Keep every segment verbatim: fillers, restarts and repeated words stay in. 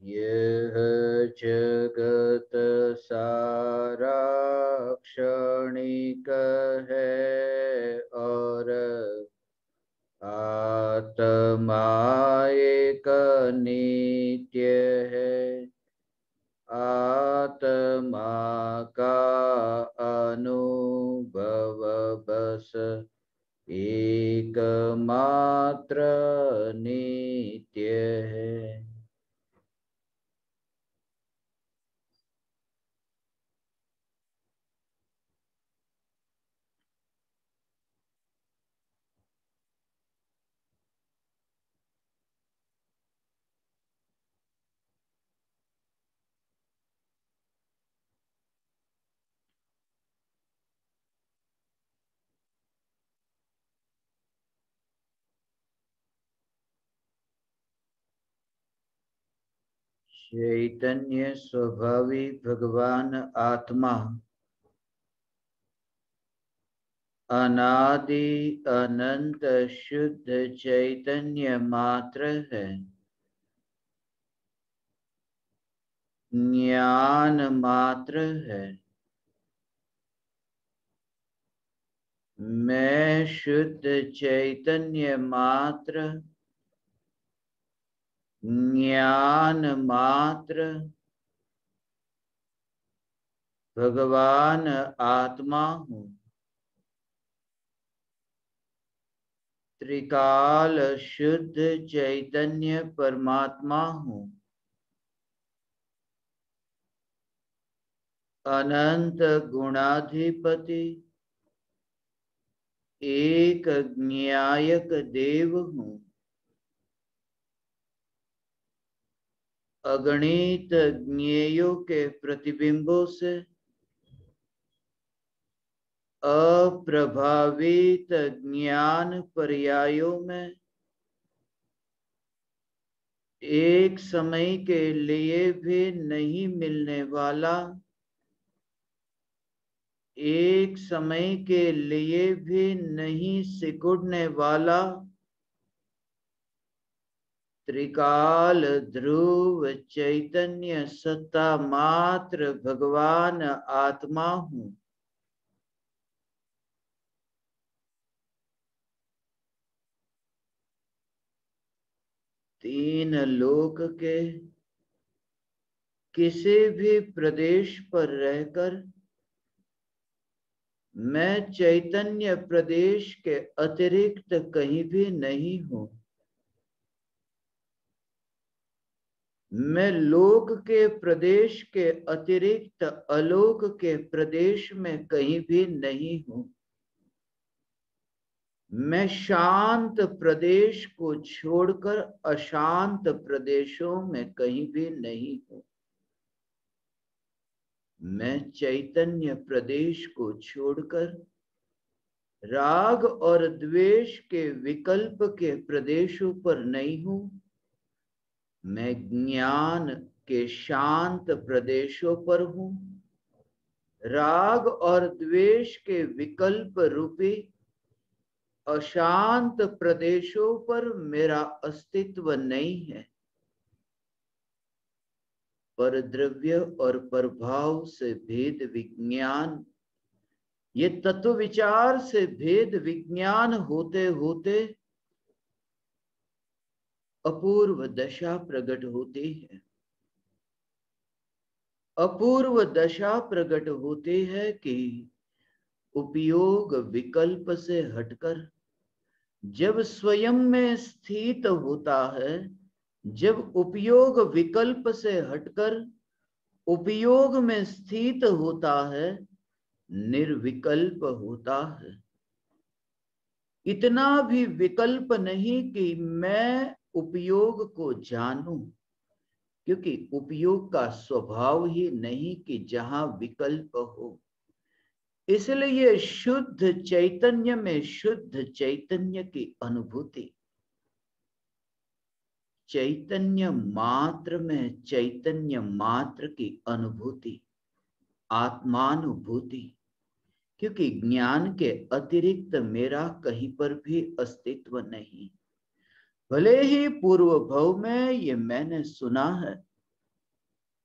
यह जगत सारा क्षणिक है और आत्मा एक नित्य है। आत्मा का अनुभव बस एकमात्र नित्य है। चैतन्य स्वभावी भगवान आत्मा अनादि अनंत शुद्ध चैतन्य मात्र है। ज्ञान मात्र है। मैं शुद्ध चैतन्य मात्र, ज्ञान मात्र, भगवान आत्मा हूँ। त्रिकाल शुद्ध चैतन्य परमात्मा हूँ। अनंत गुणाधिपति एक न्यायक देव हूँ। अगणित ज्ञेयों के प्रतिबिंबों से अप्रभावित ज्ञान पर्यायों में एक समय के लिए भी नहीं मिलने वाला, एक समय के लिए भी नहीं सिकुड़ने वाला त्रिकाल ध्रुव चैतन्य सत्ता मात्र भगवान आत्मा हूँ। तीन लोक के किसी भी प्रदेश पर रहकर मैं चैतन्य प्रदेश के अतिरिक्त कहीं भी नहीं हूँ। मैं लोक के प्रदेश के अतिरिक्त अलोक के प्रदेश में कहीं भी नहीं हूँ। मैं शांत प्रदेश को छोड़कर अशांत प्रदेशों में कहीं भी नहीं हूँ। मैं चैतन्य प्रदेश को छोड़कर राग और द्वेष के विकल्प के प्रदेशों पर नहीं हूँ। मैं ज्ञान के शांत प्रदेशों पर हूँ। राग और द्वेष के विकल्प रूपी अशांत प्रदेशों पर मेरा अस्तित्व नहीं है। पर द्रव्य और प्रभाव से भेद विज्ञान, ये तत्व विचार से भेद विज्ञान होते होते अपूर्व दशा प्रकट होती है। अपूर्व दशा प्रकट होती है कि उपयोग विकल्प से हटकर जब स्वयं में स्थित होता है, जब उपयोग विकल्प से हटकर उपयोग में स्थित होता है, निर्विकल्प होता है। इतना भी विकल्प नहीं कि मैं उपयोग को जानूं, क्योंकि उपयोग का स्वभाव ही नहीं कि जहां विकल्प हो। इसलिए शुद्ध चैतन्य में शुद्ध चैतन्य की अनुभूति, चैतन्य मात्र में चैतन्य मात्र की अनुभूति, आत्मानुभूति, क्योंकि ज्ञान के अतिरिक्त मेरा कहीं पर भी अस्तित्व नहीं। भले ही पूर्व भव में ये मैंने सुना है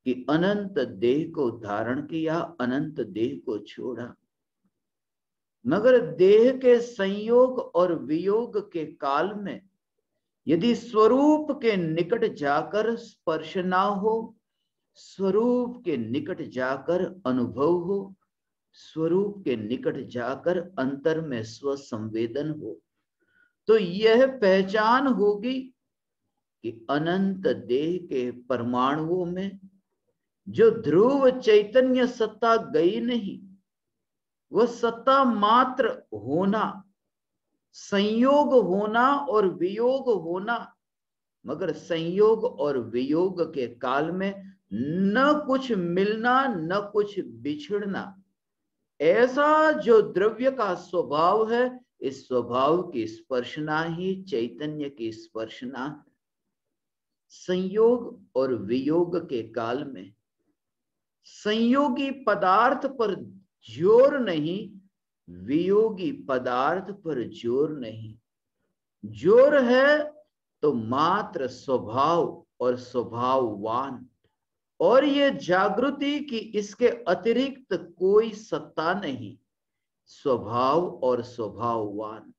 कि अनंत देह को धारण किया, अनंत देह को छोड़ा, मगर देह के संयोग और वियोग के काल में यदि स्वरूप के निकट जाकर स्पर्श ना हो, स्वरूप के निकट जाकर अनुभव हो, स्वरूप के निकट जाकर अंतर में स्व संवेदन हो, तो यह पहचान होगी कि अनंत देह के परमाणुओं में जो ध्रुव चैतन्य सत्ता गई नहीं, वह सत्ता मात्र होना, संयोग होना और वियोग होना, मगर संयोग और वियोग के काल में न कुछ मिलना न कुछ बिछड़ना, ऐसा जो द्रव्य का स्वभाव है, इस स्वभाव की स्पर्शना ही चैतन्य की स्पर्शना है। संयोग और वियोग के काल में संयोगी पदार्थ पर जोर नहीं, वियोगी पदार्थ पर जोर नहीं। जोर है तो मात्र स्वभाव और स्वभाववान, और ये जागृति की इसके अतिरिक्त कोई सत्ता नहीं, स्वभाव और स्वभाववान।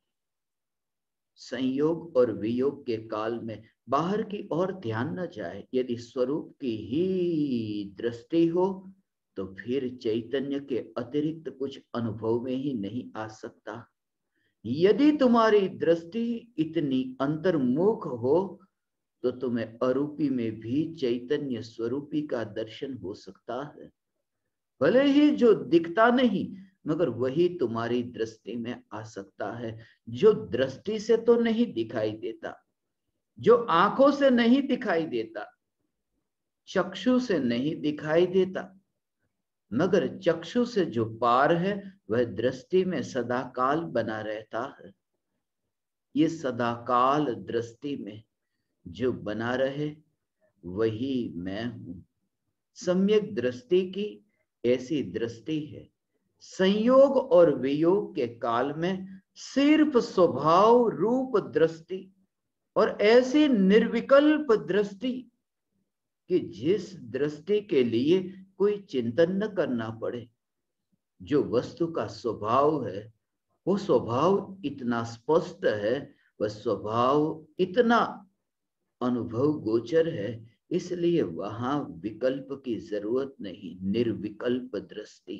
संयोग और वियोग के काल में बाहर की ओर ध्यान न जाए। यदि स्वरूप की ही दृष्टि हो तो फिर चैतन्य के अतिरिक्त कुछ अनुभव में ही नहीं आ सकता। यदि तुम्हारी दृष्टि इतनी अंतर्मुख हो तो तुम्हें अरूपी में भी चैतन्य स्वरूपी का दर्शन हो सकता है। भले ही जो दिखता नहीं, मगर वही तुम्हारी दृष्टि में आ सकता है, जो दृष्टि से तो नहीं दिखाई देता, जो आंखों से नहीं दिखाई देता, चक्षु से नहीं दिखाई देता, मगर चक्षु से जो पार है वह दृष्टि में सदाकाल बना रहता है। ये सदाकाल दृष्टि में जो बना रहे वही मैं हूं। सम्यक दृष्टि की ऐसी दृष्टि है, संयोग और वियोग के काल में सिर्फ स्वभाव रूप दृष्टि, और ऐसी निर्विकल्प दृष्टि कि जिस दृष्टि के लिए कोई चिंतन न करना पड़े। जो वस्तु का स्वभाव है वो स्वभाव इतना स्पष्ट है, वह स्वभाव इतना अनुभव गोचर है, इसलिए वहां विकल्प की जरूरत नहीं, निर्विकल्प दृष्टि।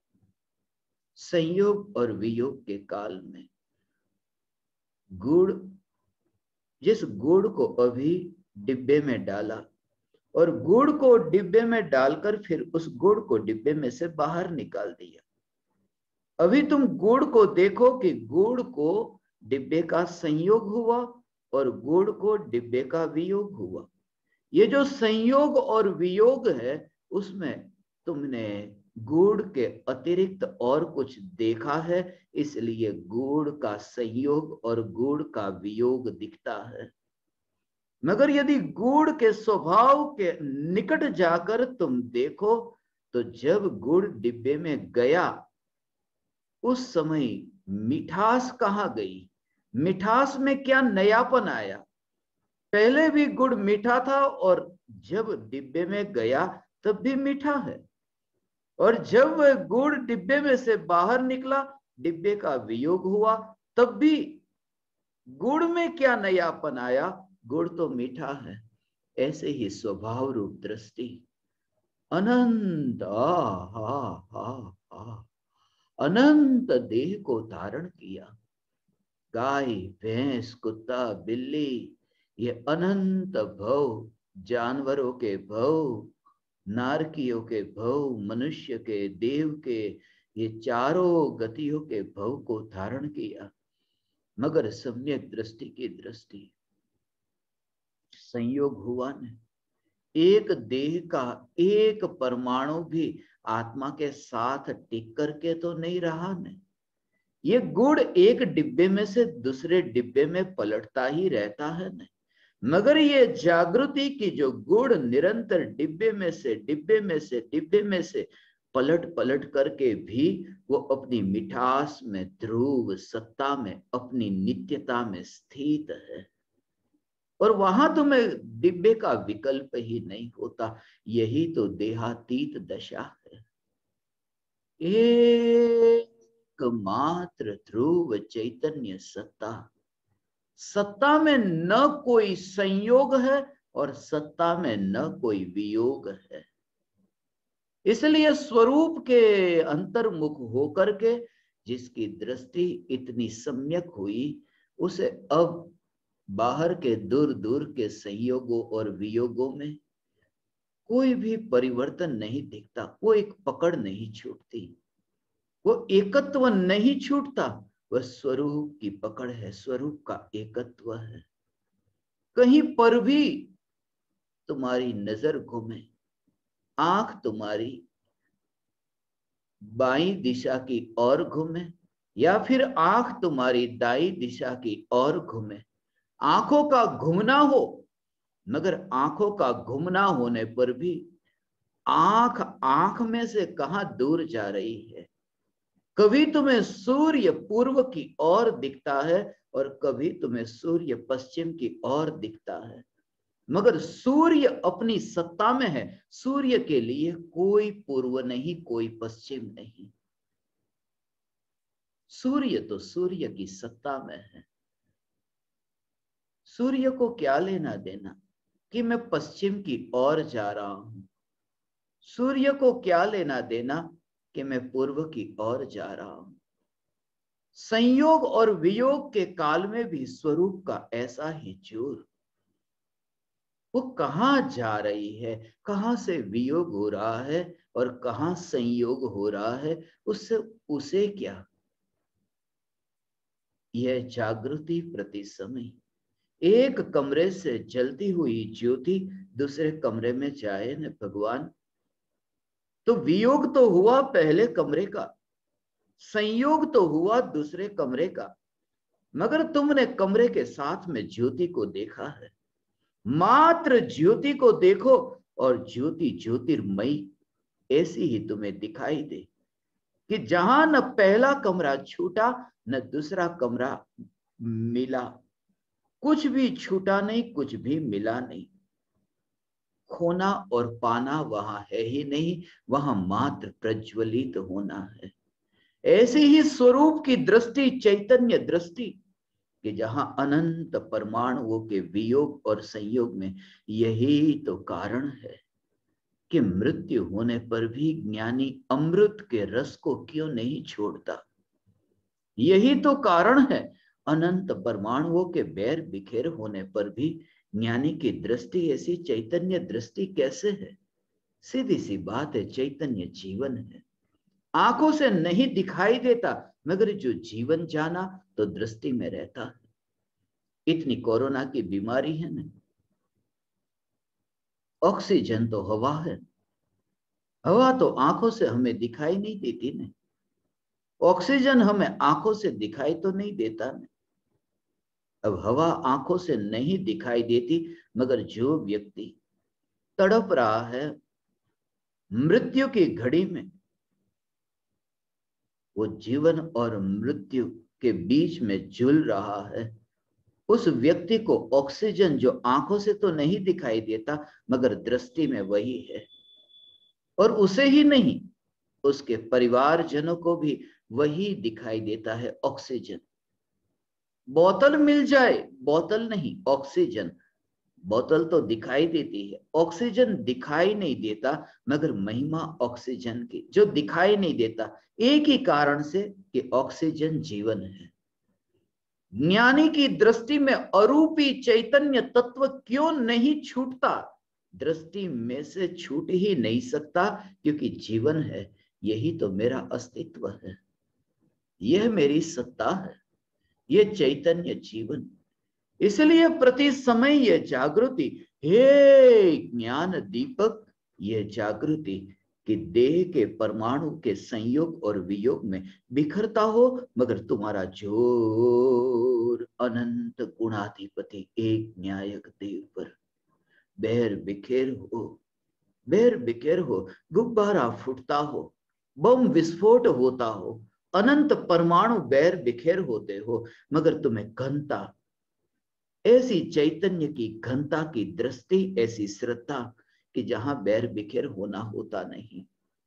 संयोग और वियोग के काल में गुड़, जिस गुड़ को अभी डिब्बे में डाला और गुड़ को डिब्बे में डालकर फिर उस गुड़ को डिब्बे में से बाहर निकाल दिया, अभी तुम गुड़ को देखो कि गुड़ को डिब्बे का संयोग हुआ और गुड़ को डिब्बे का वियोग हुआ। ये जो संयोग और वियोग है उसमें तुमने गुड़ के अतिरिक्त और कुछ देखा है, इसलिए गुड़ का संयोग और गुड़ का वियोग दिखता है। मगर यदि गुड़ के स्वभाव के निकट जाकर तुम देखो तो जब गुड़ डिब्बे में गया उस समय मिठास कहाँ गई, मिठास में क्या नयापन आया? पहले भी गुड़ मीठा था और जब डिब्बे में गया तब भी मीठा है, और जब वह गुड़ डिब्बे में से बाहर निकला, डिब्बे का वियोग हुआ, तब भी गुड़ में क्या नयापन आया? गुड़ तो मीठा है। ऐसे ही स्वभाव रूप दृष्टि अनंत आ हा हा अनंत देह को धारण किया। गाय, भैंस, कुत्ता, बिल्ली, ये अनंत भव, जानवरों के भव, नारकियों के भव, मनुष्य के, देव के, ये चारों गतियों के भव को धारण किया। मगर सम्यक दृष्टि की दृष्टि संयोग हुआ न, एक देह का एक परमाणु भी आत्मा के साथ टिक करके तो नहीं रहा न। ये गुड़ एक डिब्बे में से दूसरे डिब्बे में पलटता ही रहता है न, मगर ये जागृति की जो गुड़ निरंतर डिब्बे में से डिब्बे में से डिब्बे में से पलट पलट करके भी वो अपनी मिठास में, ध्रुव सत्ता में, अपनी नित्यता में स्थित है। और वहां तुम्हें डिब्बे का विकल्प ही नहीं होता। यही तो देहातीत दशा है। एकमात्र ध्रुव चैतन्य सत्ता, सत्ता में न कोई संयोग है और सत्ता में न कोई वियोग है। इसलिए स्वरूप के अंतर्मुख होकर के जिसकी दृष्टि इतनी सम्यक हुई, उसे अब बाहर के दूर दूर के संयोगों और वियोगों में कोई भी परिवर्तन नहीं दिखता। वो एक पकड़ नहीं छूटती, वो एकत्व नहीं छूटता। वह स्वरूप की पकड़ है, स्वरूप का एकत्व है। कहीं पर भी तुम्हारी नजर घूमे, आंख तुम्हारी बाईं दिशा की ओर घूमे या फिर आंख तुम्हारी दाई दिशा की ओर घूमे, आंखों का घूमना हो, मगर आंखों का घूमना होने पर भी आंख आंख में से कहां दूर जा रही है। कभी तुम्हें सूर्य पूर्व की ओर दिखता है और कभी तुम्हें सूर्य पश्चिम की ओर दिखता है, मगर सूर्य अपनी सत्ता में है। सूर्य के लिए कोई पूर्व नहीं, कोई पश्चिम नहीं। सूर्य तो सूर्य की सत्ता में है। सूर्य को क्या लेना देना कि मैं पश्चिम की ओर जा रहा हूं। सूर्य को क्या लेना देना कि मैं पूर्व की ओर जा रहा हूं। संयोग और वियोग के काल में भी स्वरूप का ऐसा ही जोर। वो कहां जा रही है, कहां से वियोग हो रहा है और कहां संयोग हो रहा है, उससे उसे क्या। यह जागृति प्रति समय एक कमरे से जलती हुई ज्योति दूसरे कमरे में जाए न भगवान, तो वियोग तो हुआ पहले कमरे का, संयोग तो हुआ दूसरे कमरे का, मगर तुमने कमरे के साथ में ज्योति को देखा है। मात्र ज्योति को देखो और ज्योति ज्योतिर्मयी ऐसी ही तुम्हें दिखाई दे कि जहां न पहला कमरा छूटा न दूसरा कमरा मिला, कुछ भी छूटा नहीं, कुछ भी मिला नहीं। खोना और पाना वहां है ही नहीं, वहां मात्र प्रज्वलित होना है। ऐसी ही स्वरूप की दृष्टि, चैतन्य दृष्टि, कि जहां अनंत परमाणुओं के वियोग और संयोग में यही तो कारण है कि मृत्यु होने पर भी ज्ञानी अमृत के रस को क्यों नहीं छोड़ता। यही तो कारण है अनंत परमाणुओं के बैर बिखेर होने पर भी ज्ञानी की दृष्टि ऐसी चैतन्य दृष्टि कैसे है। सीधी सी बात है, चैतन्य जीवन है। आंखों से नहीं दिखाई देता, मगर जो जीवन जाना तो दृष्टि में रहता है। इतनी कोरोना की बीमारी है ना, ऑक्सीजन तो हवा है, हवा तो आंखों से हमें दिखाई नहीं देती ना, ऑक्सीजन हमें आंखों से दिखाई तो नहीं देता ना। अब हवा आंखों से नहीं दिखाई देती, मगर जो व्यक्ति तड़प रहा है मृत्यु की घड़ी में, वो जीवन और मृत्यु के बीच में झूल रहा है, उस व्यक्ति को ऑक्सीजन जो आंखों से तो नहीं दिखाई देता मगर दृष्टि में वही है। और उसे ही नहीं, उसके परिवारजनों को भी वही दिखाई देता है, ऑक्सीजन। बोतल मिल जाए, बोतल नहीं, ऑक्सीजन। बोतल तो दिखाई देती है, ऑक्सीजन दिखाई नहीं देता, मगर महिमा ऑक्सीजन की जो दिखाई नहीं देता, एक ही कारण से कि ऑक्सीजन जीवन है। ज्ञानी की दृष्टि में अरूपी चैतन्य तत्व क्यों नहीं छूटता। दृष्टि में से छूट ही नहीं सकता, क्योंकि जीवन है। यही तो मेरा अस्तित्व है, यह मेरी सत्ता है, यह चैतन्य जीवन। इसलिए प्रति समय यह जागृति, हे ज्ञान दीपक, यह जागृति कि देह के परमाणु के संयोग और वियोग में बिखरता हो, मगर तुम्हारा जोर अनंत गुणाधिपति एक न्यायक देव पर बैर बिखेर हो, बैर बिखेर हो, गुब्बारा फूटता हो, बम विस्फोट होता हो, अनंत परमाणु बैर बिखेर होते हो, मगर तुम्हें घनता ऐसी चैतन्य की घनता की दृष्टि, ऐसी श्रद्धा कि जहां बैर बिखेर होना होता नहीं,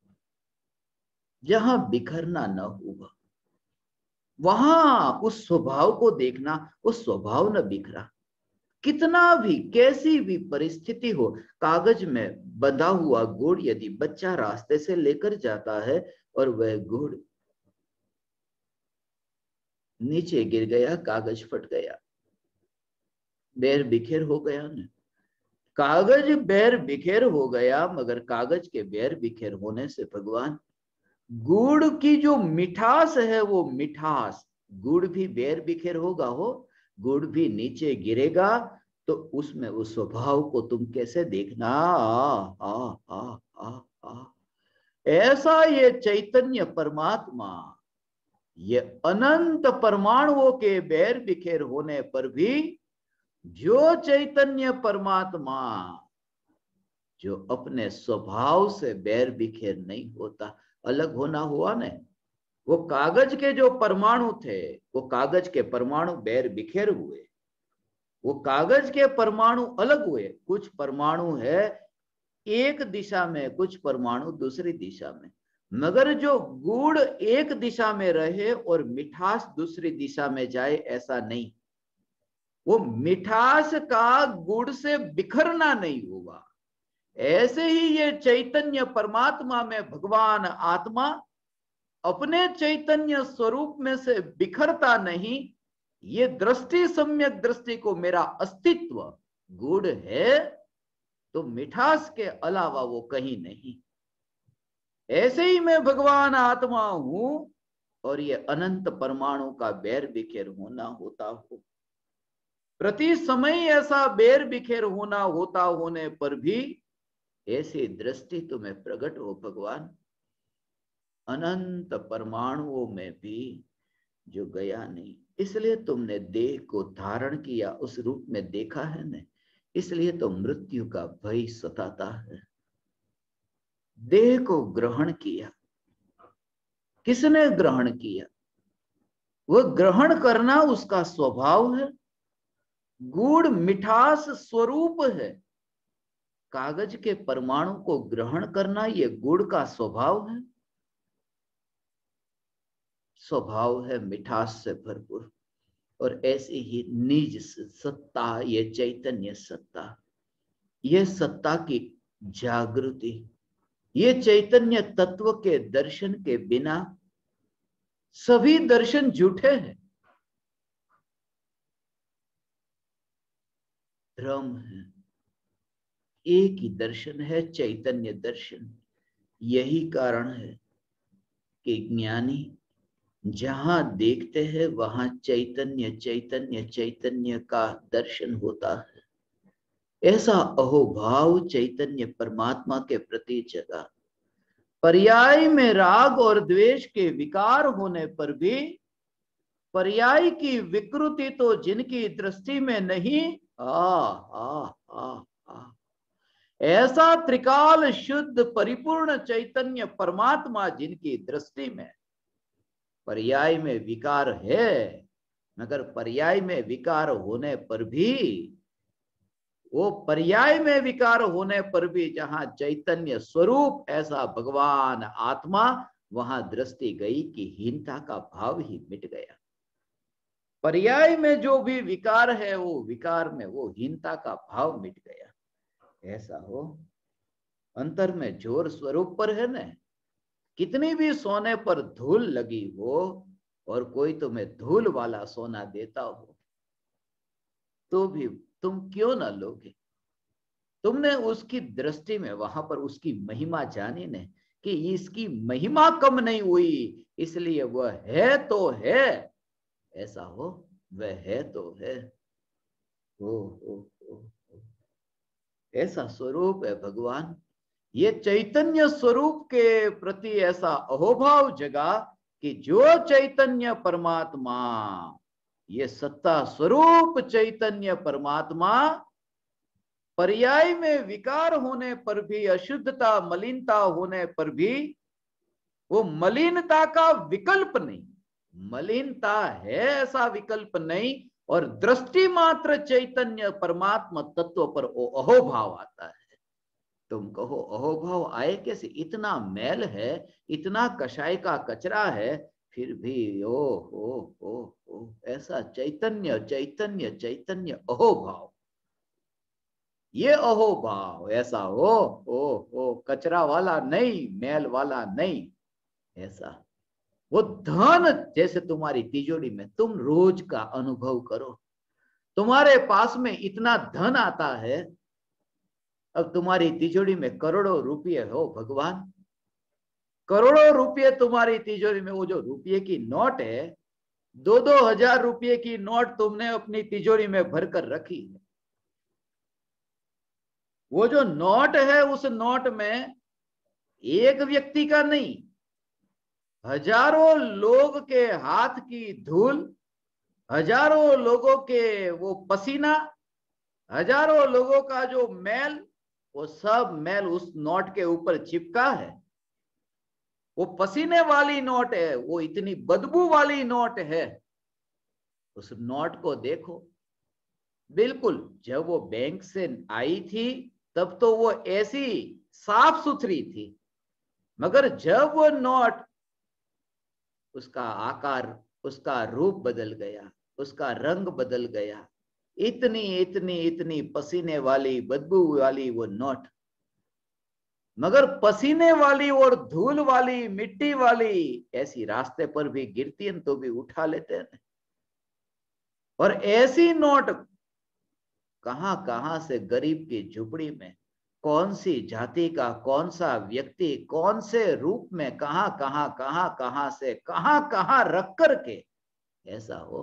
जहां बिखरना न हुआ, वहां उस स्वभाव को देखना, वो स्वभाव न बिखरा। कितना भी, कैसी भी परिस्थिति हो, कागज में बंधा हुआ गुड़ यदि बच्चा रास्ते से लेकर जाता है और वह गुड़ नीचे गिर गया, कागज फट गया, बैर बिखेर हो गया न। कागज बैर बिखेर हो गया, मगर कागज के बैर बिखेर होने से भगवान, गुड़ की जो मिठास है, वो मिठास, गुड़ भी बैर बिखेर होगा हो, गुड़ भी नीचे गिरेगा, तो उसमें उस स्वभाव को तुम कैसे देखना। आ, आ, आ, आ, आ। ऐसा ये चैतन्य परमात्मा, ये अनंत परमाणुओं के बैर बिखेर होने पर भी जो चैतन्य परमात्मा जो अपने स्वभाव से बैर बिखेर नहीं होता, अलग होना हुआ न। वो कागज के जो परमाणु थे, वो कागज के परमाणु बैर बिखेर हुए, वो कागज के परमाणु अलग हुए। कुछ परमाणु है एक दिशा में, कुछ परमाणु दूसरी दिशा में, मगर जो गुड़ एक दिशा में रहे और मिठास दूसरी दिशा में जाए, ऐसा नहीं। वो मिठास का गुड़ से बिखरना नहीं हुआ। ऐसे ही ये चैतन्य परमात्मा में भगवान आत्मा अपने चैतन्य स्वरूप में से बिखरता नहीं। ये दृष्टि, सम्यक दृष्टि को, मेरा अस्तित्व गुड़ है तो मिठास के अलावा वो कहीं नहीं। ऐसे ही मैं भगवान आत्मा हूं और ये अनंत परमाणु का बैर बिखेर होना होता हो, प्रति समय ऐसा बैर बिखेर होना होता होने पर भी ऐसी दृष्टि तुम्हें प्रकट हो भगवान, अनंत परमाणुओं में भी जो गया नहीं। इसलिए तुमने देह को धारण किया, उस रूप में देखा है न, इसलिए तो मृत्यु का भय सताता है। देह को ग्रहण किया, किसने ग्रहण किया? वह ग्रहण करना उसका स्वभाव है। गुड़ मिठास स्वरूप है, कागज के परमाणु को ग्रहण करना ये गुड़ का स्वभाव है। स्वभाव है मिठास से भरपूर। और ऐसी ही निज सत्ता, ये चैतन्य सत्ता, ये सत्ता की जागृति, ये चैतन्य तत्व के दर्शन के बिना सभी दर्शन झूठे हैं, भ्रम है। एक ही दर्शन है, चैतन्य दर्शन। यही कारण है कि ज्ञानी जहां देखते हैं वहां चैतन्य चैतन्य चैतन्य का दर्शन होता है। ऐसा अहोभाव चैतन्य परमात्मा के प्रति जगा। पर्याय में राग और द्वेष के विकार होने पर भी पर्याय की विकृति तो जिनकी दृष्टि में नहीं, आ, आ, आ, आ, ऐसा त्रिकाल शुद्ध परिपूर्ण चैतन्य परमात्मा जिनकी दृष्टि में पर्याय में विकार है, मगर पर्याय में विकार होने पर भी, वो पर्याय में विकार होने पर भी जहां चैतन्य स्वरूप ऐसा भगवान आत्मा, वहां दृष्टि गई कि हीनता का भाव ही मिट गया। पर्याय में जो भी विकार है, वो विकार में वो हीनता का भाव मिट गया। ऐसा हो, अंतर में जोर स्वरूप पर है न। कितनी भी सोने पर धूल लगी हो और कोई तुम्हें धूल वाला सोना देता हो, तो भी तुम क्यों ना लोगे? तुमने उसकी दृष्टि में वहां पर उसकी महिमा जानी न, कि इसकी महिमा कम नहीं हुई, इसलिए वह है तो है। ऐसा हो, वह है तो है। हो, हो, हो, हो। ऐसा स्वरूप है भगवान। ये चैतन्य स्वरूप के प्रति ऐसा अहोभाव जगा कि जो चैतन्य परमात्मा, ये सत्ता स्वरूप चैतन्य परमात्मा पर्याय में विकार होने पर भी, अशुद्धता मलिनता होने पर भी, वो मलिनता का विकल्प नहीं, मलिनता है ऐसा विकल्प नहीं, और दृष्टि मात्र चैतन्य परमात्मा तत्व पर वो अहोभाव आता है। तुम कहो अहोभाव आए कैसे? इतना मैल है, इतना कषाय का कचरा है, फिर भी ओ हो हो हो ऐसा चैतन्य चैतन्य चैतन्य अहोभाव। ये अहोभाव ऐसा हो हो हो कचरा वाला नहीं, मैल वाला नहीं, ऐसा वो धन जैसे तुम्हारी तिजोरी में तुम रोज का अनुभव करो। तुम्हारे पास में इतना धन आता है, अब तुम्हारी तिजोरी में करोड़ों रुपये हो भगवान, करोड़ों रुपये तुम्हारी तिजोरी में, वो जो रुपये की नोट है, दो दो हजार रुपये की नोट तुमने अपनी तिजोरी में भरकर रखी है। वो जो नोट है उस नोट में एक व्यक्ति का नहीं, हजारों लोग के हाथ की धूल, हजारों लोगों के वो पसीना, हजारों लोगों का जो मैल, वो सब मैल उस नोट के ऊपर चिपका है। वो पसीने वाली नोट है, वो इतनी बदबू वाली नोट है। उस नोट को देखो, बिल्कुल जब वो बैंक से आई थी तब तो वो ऐसी साफ सुथरी थी, मगर जब वो नोट, उसका आकार, उसका रूप बदल गया, उसका रंग बदल गया, इतनी इतनी इतनी पसीने वाली बदबू वाली वो नोट, मगर पसीने वाली और धूल वाली मिट्टी वाली ऐसी रास्ते पर भी गिरती है तो भी उठा लेते हैं। और ऐसी नोट कहां कहां से गरीब की झुपड़ी में, कौन सी जाति का कौन सा व्यक्ति कौन से रूप में कहां कहां कहां कहां से कहां कहां रख करके ऐसा हो,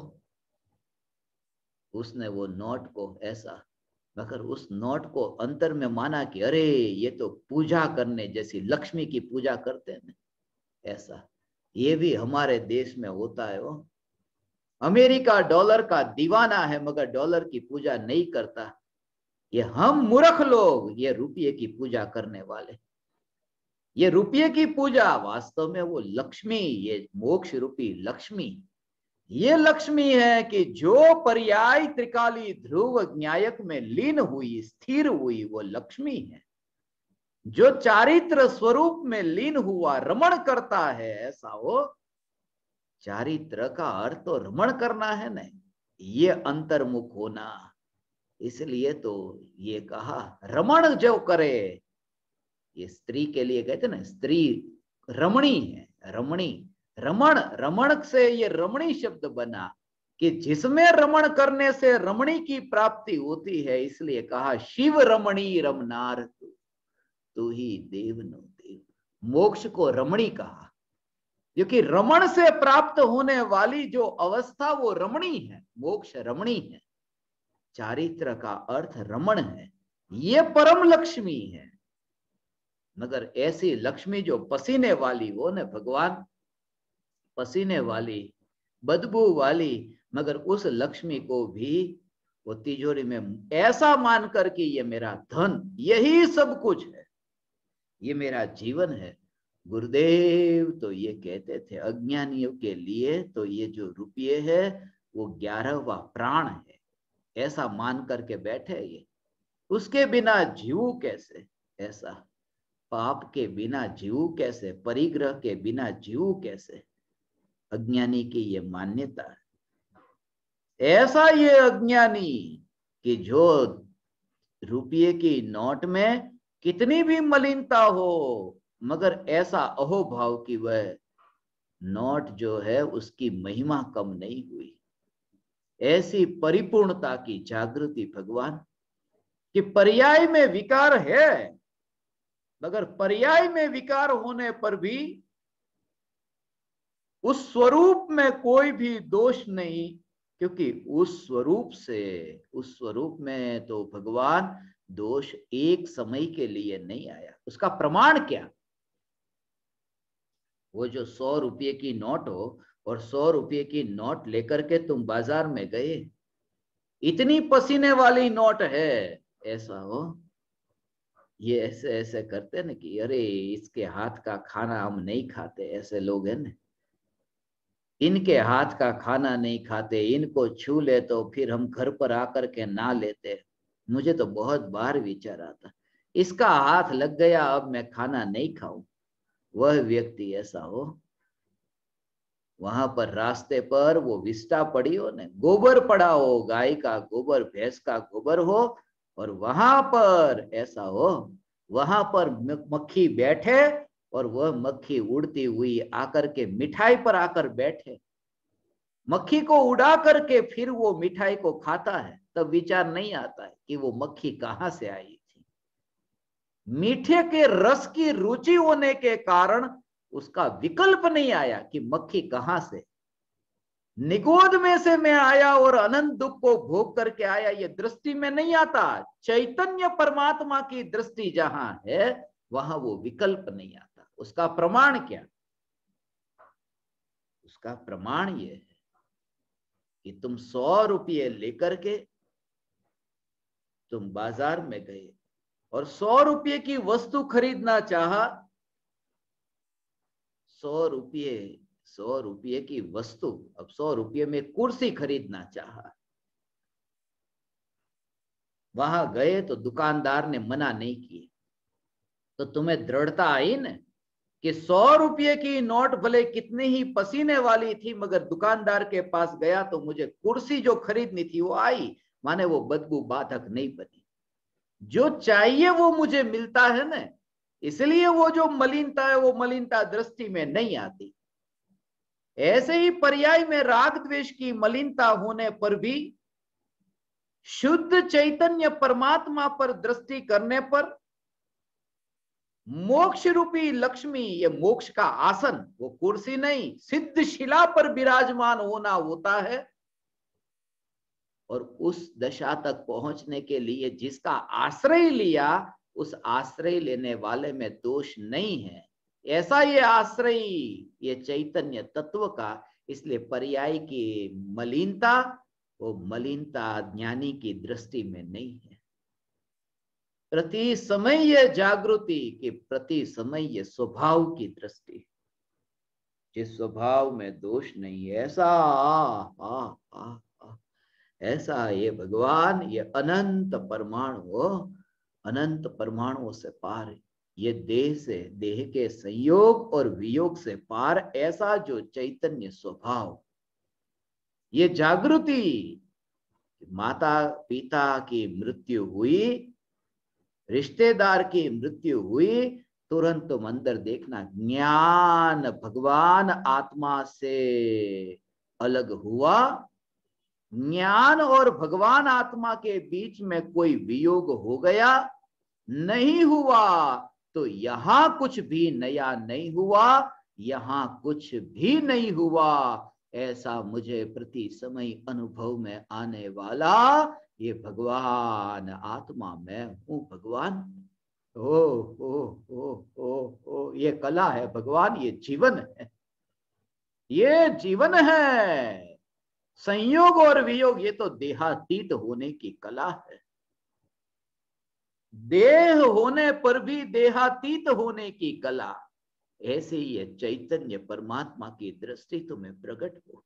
उसने वो नोट को ऐसा, मगर उस नोट को अंतर में माना कि अरे ये तो पूजा करने जैसी, लक्ष्मी की पूजा करते हैं। ऐसा ये भी हमारे देश में होता है। वो अमेरिका डॉलर का दीवाना है मगर डॉलर की पूजा नहीं करता। ये हम मूर्ख लोग, ये रुपये की पूजा करने वाले, ये रुपये की पूजा वास्तव में वो लक्ष्मी, ये मोक्ष रूपी लक्ष्मी, ये लक्ष्मी है कि जो पर्याय त्रिकाली ध्रुव न्यायक में लीन हुई, स्थिर हुई, वो लक्ष्मी है। जो चारित्र स्वरूप में लीन हुआ रमण करता है, ऐसा हो। चारित्र का अर्थ तो रमण करना है ना, ये अंतर्मुख होना। इसलिए तो ये कहा रमण जो करे, ये स्त्री के लिए कहते ना, स्त्री रमणी है, रमणी, रमण, रमण से ये रमणी शब्द बना कि जिसमें रमण करने से रमणी की प्राप्ति होती है। इसलिए कहा शिव रमणी रमनार तू, तू ही देव नो देव। मोक्ष को रमणी कहा क्योंकि रमण से प्राप्त होने वाली जो अवस्था वो रमणी है, मोक्ष रमणी है। चारित्र का अर्थ रमण है, ये परम लक्ष्मी है। मगर ऐसी लक्ष्मी जो पसीने वाली हो न भगवान, पसीने वाली, बदबू वाली, मगर उस लक्ष्मी को भी वो तिजोरी में ऐसा मानकर कि ये मेरा धन, यही सब कुछ है, ये मेरा जीवन है। गुरुदेव तो ये कहते थे अज्ञानियों के लिए तो ये जो रुपये है वो ग्यारहवा प्राण है, ऐसा मान करके बैठे ये। उसके बिना जीव कैसे, ऐसा पाप के बिना जीव कैसे, परिग्रह के बिना जीव कैसे, अज्ञानी की ये मान्यता है। ऐसा ये अज्ञानी कि जो रुपये की नोट में कितनी भी मलिनता हो, मगर ऐसा अहोभाव कि वह नोट जो है उसकी महिमा कम नहीं हुई। ऐसी परिपूर्णता की जागृति भगवान कि पर्याय में विकार है, मगर पर्याय में विकार होने पर भी उस स्वरूप में कोई भी दोष नहीं, क्योंकि उस स्वरूप से, उस स्वरूप में तो भगवान दोष एक समय के लिए नहीं आया। उसका प्रमाण क्या? वो जो सौ रुपये की नोट हो और सौ रुपये की नोट लेकर के तुम बाजार में गए, इतनी पसीने वाली नोट है, ऐसा हो, ये ऐसे ऐसे करते ना कि अरे इसके हाथ का खाना हम नहीं खाते, ऐसे लोग हैं ना। इनके हाथ का खाना नहीं खाते, इनको छू ले तो फिर हम घर पर आकर के ना लेते। मुझे तो बहुत बार विचार आता, इसका हाथ लग गया अब मैं खाना नहीं खाऊं। वह व्यक्ति ऐसा हो, वहां पर रास्ते पर वो विष्ठा पड़ी हो ने, गोबर पड़ा हो, गाय का गोबर, भैंस का गोबर हो, और वहां पर ऐसा हो, वहां पर मक्खी बैठे और वह मक्खी उड़ती हुई आकर के मिठाई पर आकर बैठे, मक्खी को उड़ा करके फिर वो मिठाई को खाता है, तब विचार नहीं आता है कि वो मक्खी कहां से आई थी। मीठे के रस की रुचि होने के कारण उसका विकल्प नहीं आया कि मक्खी कहां से, निगोद में से मैं आया और अनंत दुख को भोग करके आया, ये दृष्टि में नहीं आता। चैतन्य परमात्मा की दृष्टि जहां है वहां वो विकल्प नहीं आता। उसका प्रमाण क्या? उसका प्रमाण ये है कि तुम सौ रुपये लेकर के तुम बाजार में गए और सौ रुपये की वस्तु खरीदना चाहा, सौ रुपये सौ रुपये की वस्तु, अब सौ रुपये में कुर्सी खरीदना चाहा, वहां गए तो दुकानदार ने मना नहीं किए, तो तुम्हें दृढ़ता आई न कि सौ रुपये की नोट भले कितने ही पसीने वाली थी, मगर दुकानदार के पास गया तो मुझे कुर्सी जो खरीदनी थी वो आई, माने वो बदबू बाधक नहीं बनी। जो चाहिए वो मुझे मिलता है ना, इसलिए वो जो मलिनता है वो मलिनता दृष्टि में नहीं आती। ऐसे ही पर्याय में राग द्वेष की मलिनता होने पर भी शुद्ध चैतन्य परमात्मा पर दृष्टि करने पर मोक्ष रूपी लक्ष्मी, ये मोक्ष का आसन, वो कुर्सी नहीं, सिद्ध शिला पर विराजमान होना होता है। और उस दशा तक पहुंचने के लिए जिसका आश्रय लिया, उस आश्रय लेने वाले में दोष नहीं है। ऐसा ये आश्रय, ये चैतन्य तत्व का, इसलिए पर्याय की मलिनता, वो मलिनता ज्ञानी की दृष्टि में नहीं है। प्रति समय ये जागृति कि प्रति समय ये स्वभाव की दृष्टि, जिस स्वभाव में दोष नहीं है, ऐसा आ, आ, आ, आ, ऐसा ये भगवान, ये अनंत परमाणु, अनंत परमाणुओं से पार, ये देह से, देह के संयोग और वियोग से पार, ऐसा जो चैतन्य स्वभाव, ये जागृति। माता पिता की मृत्यु हुई, रिश्तेदार की मृत्यु हुई, तुरंत तुम अंदर देखना, ज्ञान भगवान आत्मा से अलग हुआ, ज्ञान और भगवान आत्मा के बीच में कोई वियोग हो गया, नहीं हुआ, तो यहां कुछ भी नया नहीं हुआ, यहां कुछ भी नहीं हुआ। ऐसा मुझे प्रति समय अनुभव में आने वाला ये भगवान आत्मा मैं हूं। भगवान ओ ओ ओ ओ ओ ये कला है भगवान, ये जीवन है, ये जीवन है। संयोग और वियोग ये तो देहातीत होने की कला है। देह होने पर भी देहातीत होने की कला, ऐसे ही ये चैतन्य परमात्मा की दृष्टि तुम्हें प्रकट हो।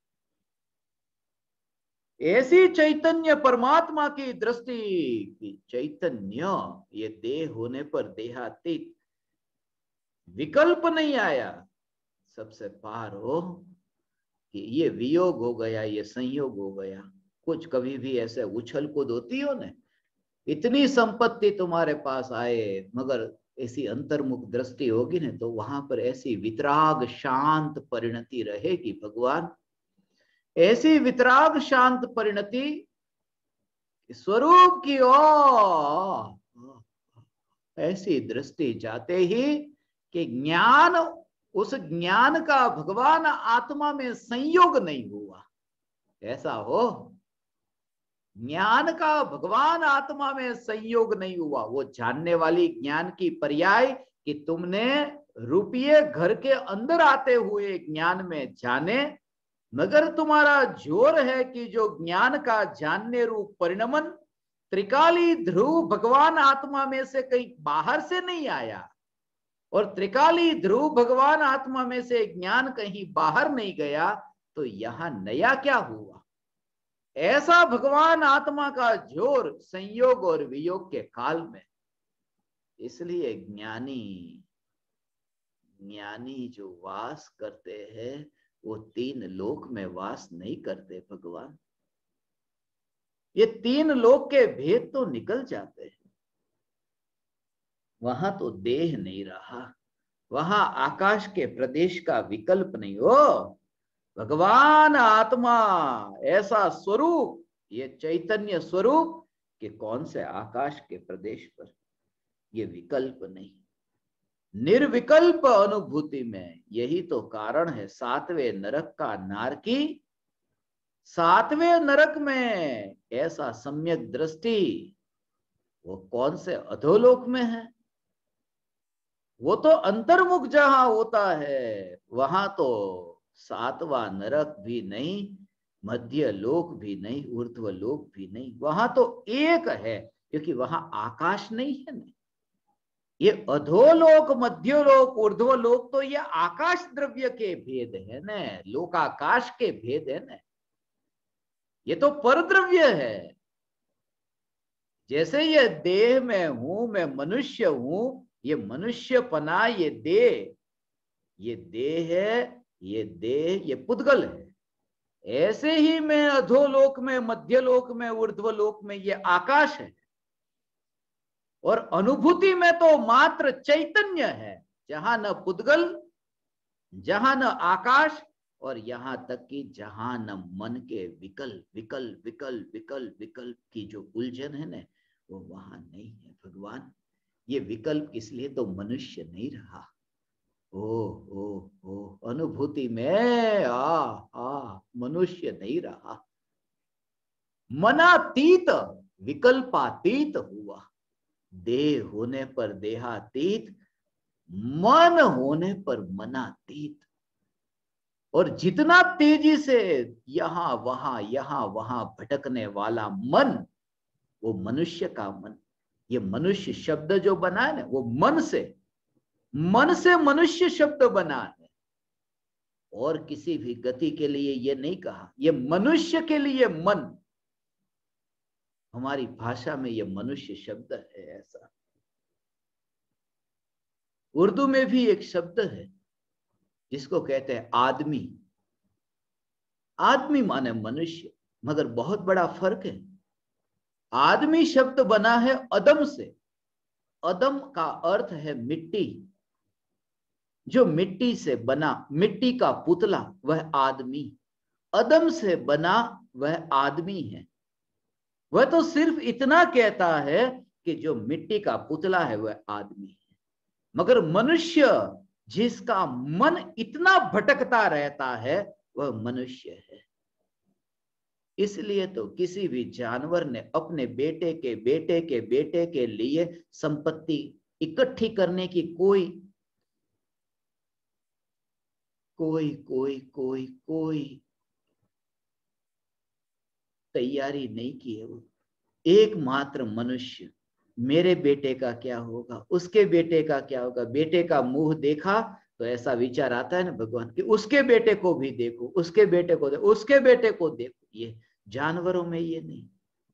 ऐसी चैतन्य परमात्मा की दृष्टि की चैतन्य, ये देह होने पर देहातीत, विकल्प नहीं आया, सबसे पार हो कि ये वियोग हो गया, ये संयोग हो गया। कुछ कभी भी ऐसे उछल कूद होती हो ना, इतनी संपत्ति तुम्हारे पास आए, मगर ऐसी अंतर्मुख दृष्टि होगी ना, तो वहां पर ऐसी वितराग शांत परिणति रहेगी। भगवान ऐसी वितराग शांत परिणति स्वरूप की ओ ऐसी दृष्टि जाते ही कि ज्ञान, उस ज्ञान का भगवान आत्मा में संयोग नहीं हुआ, ऐसा हो, ज्ञान का भगवान आत्मा में संयोग नहीं हुआ। वो जानने वाली ज्ञान की पर्याय कि तुमने रुपये घर के अंदर आते हुए ज्ञान में जाने, मगर तुम्हारा जोर है कि जो ज्ञान का जानने रूप परिणमन त्रिकाली ध्रुव भगवान आत्मा में से कहीं बाहर से नहीं आया, और त्रिकाली ध्रुव भगवान आत्मा में से ज्ञान कहीं बाहर नहीं गया, तो यहां नया क्या हुआ? ऐसा भगवान आत्मा का जोर संयोग और वियोग के काल में। इसलिए ज्ञानी ज्ञानी जो वास करते हैं वो तीन लोक में वास नहीं करते भगवान। ये तीन लोक के भेद तो निकल जाते हैं। वहां तो देह नहीं रहा, वहां आकाश के प्रदेश का विकल्प नहीं हो। भगवान आत्मा ऐसा स्वरूप, ये चैतन्य स्वरूप कि कौन से आकाश के प्रदेश पर, ये विकल्प नहीं, निर्विकल्प अनुभूति में। यही तो कारण है सातवें नरक का नारकी। सातवें नरक में ऐसा सम्यक दृष्टि वो कौन से अधोलोक में है? वो तो अंतर्मुख जहां होता है वहां तो सातवां नरक भी नहीं, मध्य लोक भी नहीं, ऊर्ध्व लोक भी नहीं, वहां तो एक है, क्योंकि वहां आकाश नहीं है ना। ये अधोलोक, मध्यलोक, ऊर्ध्वलोक तो ये आकाश द्रव्य के भेद है ना, लोकाकाश के भेद है ना। ये तो परद्रव्य है। जैसे ये देह में हूं, मैं मनुष्य हूं, ये मनुष्यपना, ये देह, ये देह है, ये देह, ये पुद्गल है। ऐसे ही मैं अधोलोक में, मध्यलोक में, ऊर्ध्वलोक में ये आकाश है। और अनुभूति में तो मात्र चैतन्य है, जहां न पुद्गल, जहां न आकाश, और यहां तक कि जहां न मन के विकल्प विकल्प विकल्प विकल्प विकल्प की जो उलझन है ना, वो वहां नहीं है भगवान। ये विकल्प इसलिए तो मनुष्य नहीं रहा। ओ ओ ओ अनुभूति में आ आ मनुष्य नहीं रहा, मनातीत, विकल्पातीत हुआ। देह होने पर देहातीत, मन होने पर मनातीत। और जितना तेजी से यहां वहां यहां वहां भटकने वाला मन, वो मनुष्य का मन। ये मनुष्य शब्द जो बना है ना, वो मन से, मन से मनुष्य शब्द बना है। और किसी भी गति के लिए ये नहीं कहा, ये मनुष्य के लिए मन। हमारी भाषा में ये मनुष्य शब्द है ऐसा। उर्दू में भी एक शब्द है जिसको कहते हैं आदमी। आदमी माने मनुष्य, मगर बहुत बड़ा फर्क है। आदमी शब्द बना है अदम से। अदम का अर्थ है मिट्टी। जो मिट्टी से बना, मिट्टी का पुतला, वह आदमी। अदम से बना वह आदमी है। वह तो सिर्फ इतना कहता है कि जो मिट्टी का पुतला है वह आदमी है। मगर मनुष्य जिसका मन इतना भटकता रहता है वह मनुष्य है। इसलिए तो किसी भी जानवर ने अपने बेटे के बेटे के बेटे के लिए संपत्ति इकट्ठी करने की कोई कोई कोई कोई कोई तैयारी नहीं की है। वो एकमात्र मनुष्य, मेरे बेटे का क्या होगा, उसके बेटे का क्या होगा। बेटे का मुंह देखा तो ऐसा विचार आता है ना भगवान कि उसके बेटे को भी देखो, उसके बेटे को देखो, उसके बेटे को देखो। ये जानवरों में ये नहीं,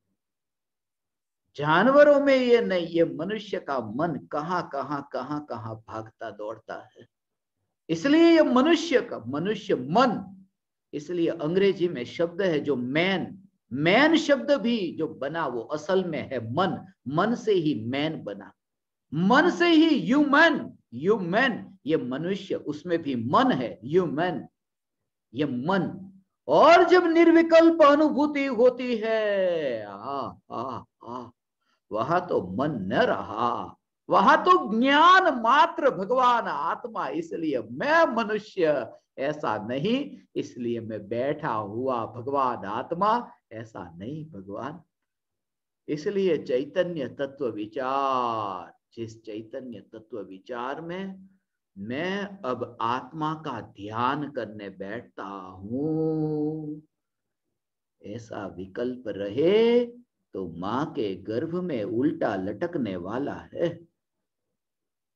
जानवरों में ये नहीं। ये मनुष्य का मन कहां कहां कहां कहां भागता दौड़ता है। इसलिए ये मनुष्य का, मनुष्य मन। इसलिए अंग्रेजी में शब्द है जो मैन, मैन शब्द भी जो बना वो असल में है मन। मन से ही मैन बना, मन से ही ह्यूमन, ह्यूमन। ये मनुष्य, उसमें भी मन है, ह्यूमन, ये मन। और जब निर्विकल्प अनुभूति होती है, आ आ आ वहां तो मन न रहा, वहां तो ज्ञान मात्र भगवान आत्मा। इसलिए मैं मनुष्य ऐसा नहीं, इसलिए मैं बैठा हुआ भगवान आत्मा ऐसा नहीं भगवान। इसलिए चैतन्य तत्व विचार, जिस चैतन्य तत्व विचार में मैं अब आत्मा का ध्यान करने बैठता हूं, ऐसा विकल्प रहे तो मां के गर्भ में उल्टा लटकने वाला है।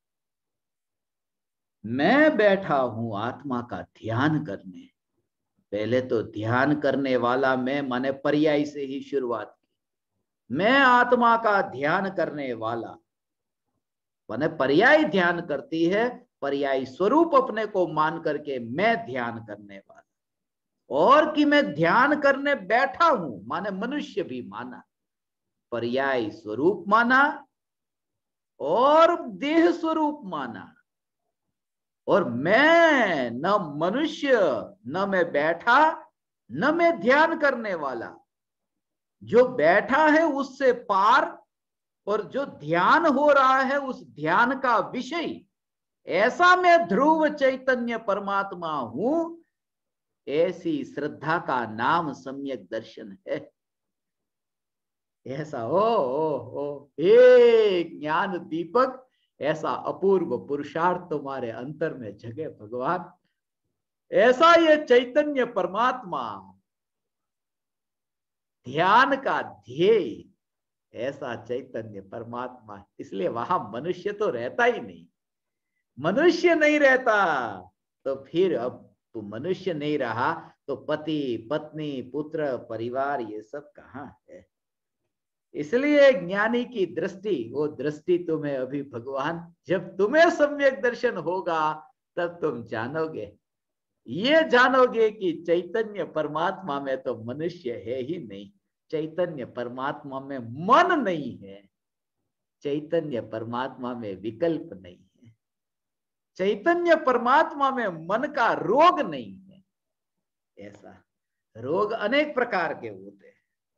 मैं बैठा हूं आत्मा का ध्यान करने, पहले तो ध्यान करने वाला मैं माने पर्याय से ही शुरुआत की। मैं आत्मा का ध्यान करने वाला माने पर्याय ध्यान करती है, पर्याय स्वरूप अपने को मान करके मैं ध्यान करने वाला, और कि मैं ध्यान करने बैठा हूं माने मनुष्य भी माना, पर्याय स्वरूप माना और देह स्वरूप माना। और मैं न मनुष्य, न मैं बैठा, न मैं ध्यान करने वाला, जो बैठा है उससे पार और जो ध्यान हो रहा है उस ध्यान का विषय, ऐसा मैं ध्रुव चैतन्य परमात्मा हूं। ऐसी श्रद्धा का नाम सम्यक दर्शन है। ऐसा हो हो हो हे ज्ञान दीपक, ऐसा अपूर्व पुरुषार्थ तुम्हारे अंतर में जगे भगवान। ऐसा ये चैतन्य परमात्मा, ध्यान का ध्येय, ऐसा चैतन्य परमात्मा। इसलिए वहां मनुष्य तो रहता ही नहीं। मनुष्य नहीं रहता तो फिर अब तो मनुष्य नहीं रहा तो पति पत्नी पुत्र परिवार ये सब कहां है। इसलिए ज्ञानी की दृष्टि, वो दृष्टि तुम्हें अभी भगवान, जब तुम्हें सम्यक दर्शन होगा तब तुम जानोगे, ये जानोगे कि चैतन्य परमात्मा में तो मनुष्य है ही नहीं, चैतन्य परमात्मा में मन नहीं है, चैतन्य परमात्मा में विकल्प नहीं है, चैतन्य परमात्मा में मन का रोग नहीं है। ऐसा रोग अनेक प्रकार के होते हैं,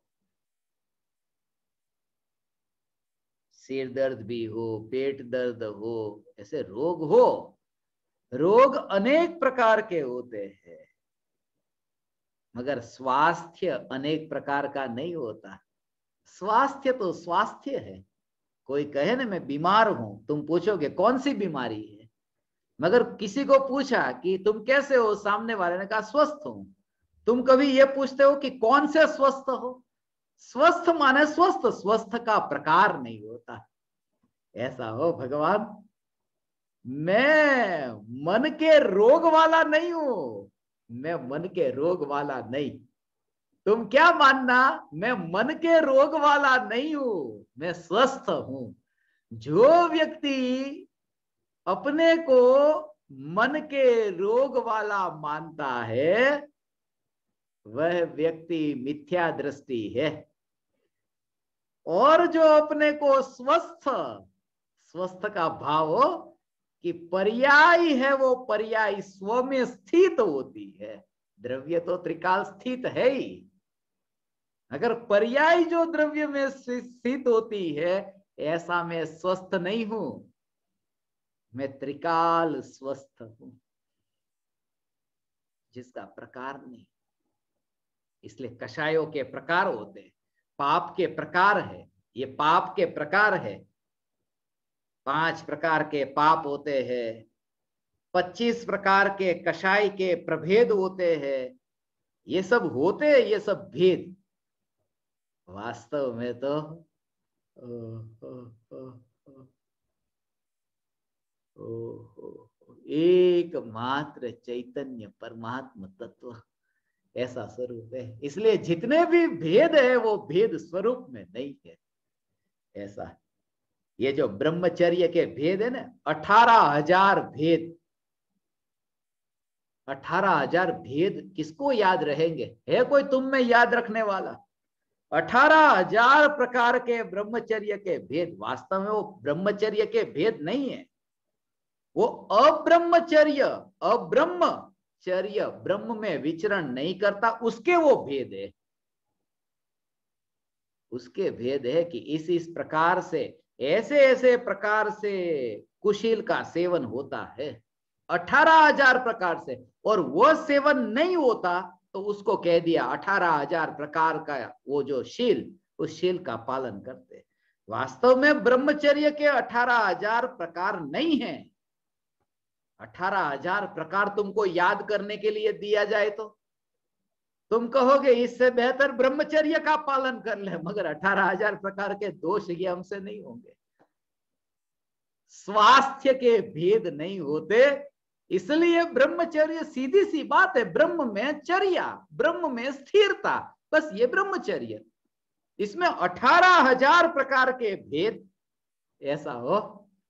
सिर दर्द भी हो, पेट दर्द हो, ऐसे रोग हो, रोग अनेक प्रकार के होते हैं, मगर स्वास्थ्य अनेक प्रकार का नहीं होता। स्वास्थ्य तो स्वास्थ्य है। कोई कहे ना मैं बीमार हूं, तुम पूछोगे कौन सी बीमारी है, मगर किसी को पूछा कि तुम कैसे हो, सामने वाले ने कहा स्वस्थ हूं। तुम कभी ये पूछते हो कि कौन से स्वस्थ हो? स्वस्थ माने स्वस्थ, स्वस्थ का प्रकार नहीं होता। ऐसा हो भगवान, मैं मन के रोग वाला नहीं हूं, मैं मन के रोग वाला नहीं। तुम क्या मानना, मैं मन के रोग वाला नहीं हूं, मैं स्वस्थ हूं। जो व्यक्ति अपने को मन के रोग वाला मानता है वह व्यक्ति मिथ्या दृष्टि है, और जो अपने को स्वस्थ, स्वस्थ का भाव हो कि पर्याय है, वो पर्याय स्व में स्थित होती है। द्रव्य तो त्रिकाल स्थित है ही, अगर पर्याय जो द्रव्य में स्थित होती है, ऐसा मैं स्वस्थ नहीं हूं, मैं त्रिकाल स्वस्थ हूं, जिसका प्रकार नहीं। इसलिए कषायों के प्रकार होते हैं, पाप के प्रकार है, ये पाप के प्रकार है। पांच प्रकार के पाप होते हैं, पच्चीस प्रकार के कषाय के प्रभेद होते हैं। ये सब होते हैं, ये सब भेद। वास्तव में तो ओ, ओ, ओ, ओ, ओ, ओ, एकमात्र चैतन्य परमात्मा तत्व, ऐसा स्वरूप है। इसलिए जितने भी भेद है वो भेद स्वरूप में नहीं है। ऐसा ये जो ब्रह्मचर्य के भेद है ना, अठारह हजार भेद, अठारह हजार भेद किसको याद रहेंगे? है कोई तुम में याद रखने वाला? अठारह हजार प्रकार के ब्रह्मचर्य के भेद, वास्तव में वो ब्रह्मचर्य के भेद नहीं है, वो अब्रह्मचर्य, अब्रह्मचर्य, ब्रह्म में विचरण नहीं करता, उसके वो भेद है। उसके भेद है कि इस इस प्रकार से, ऐसे ऐसे प्रकार से कुशील का सेवन होता है, अठारह हजार प्रकार से, और वो सेवन नहीं होता तो उसको कह दिया अठारह हजार प्रकार का वो जो शील, उस शील का पालन करते। वास्तव में ब्रह्मचर्य के अठारह हजार प्रकार नहीं है। अठारह हजार प्रकार तुमको याद करने के लिए दिया जाए तो तुम कहोगे इससे बेहतर ब्रह्मचर्य का पालन कर ले, मगर अठारह हजार प्रकार के दोष ये हमसे नहीं होंगे। स्वास्थ्य के भेद नहीं होते, इसलिए ब्रह्मचर्य सीधी सी बात है, ब्रह्म में चर्या, ब्रह्म में स्थिरता, बस ये ब्रह्मचर्य। इसमें अठारह हजार प्रकार के भेद ऐसा हो।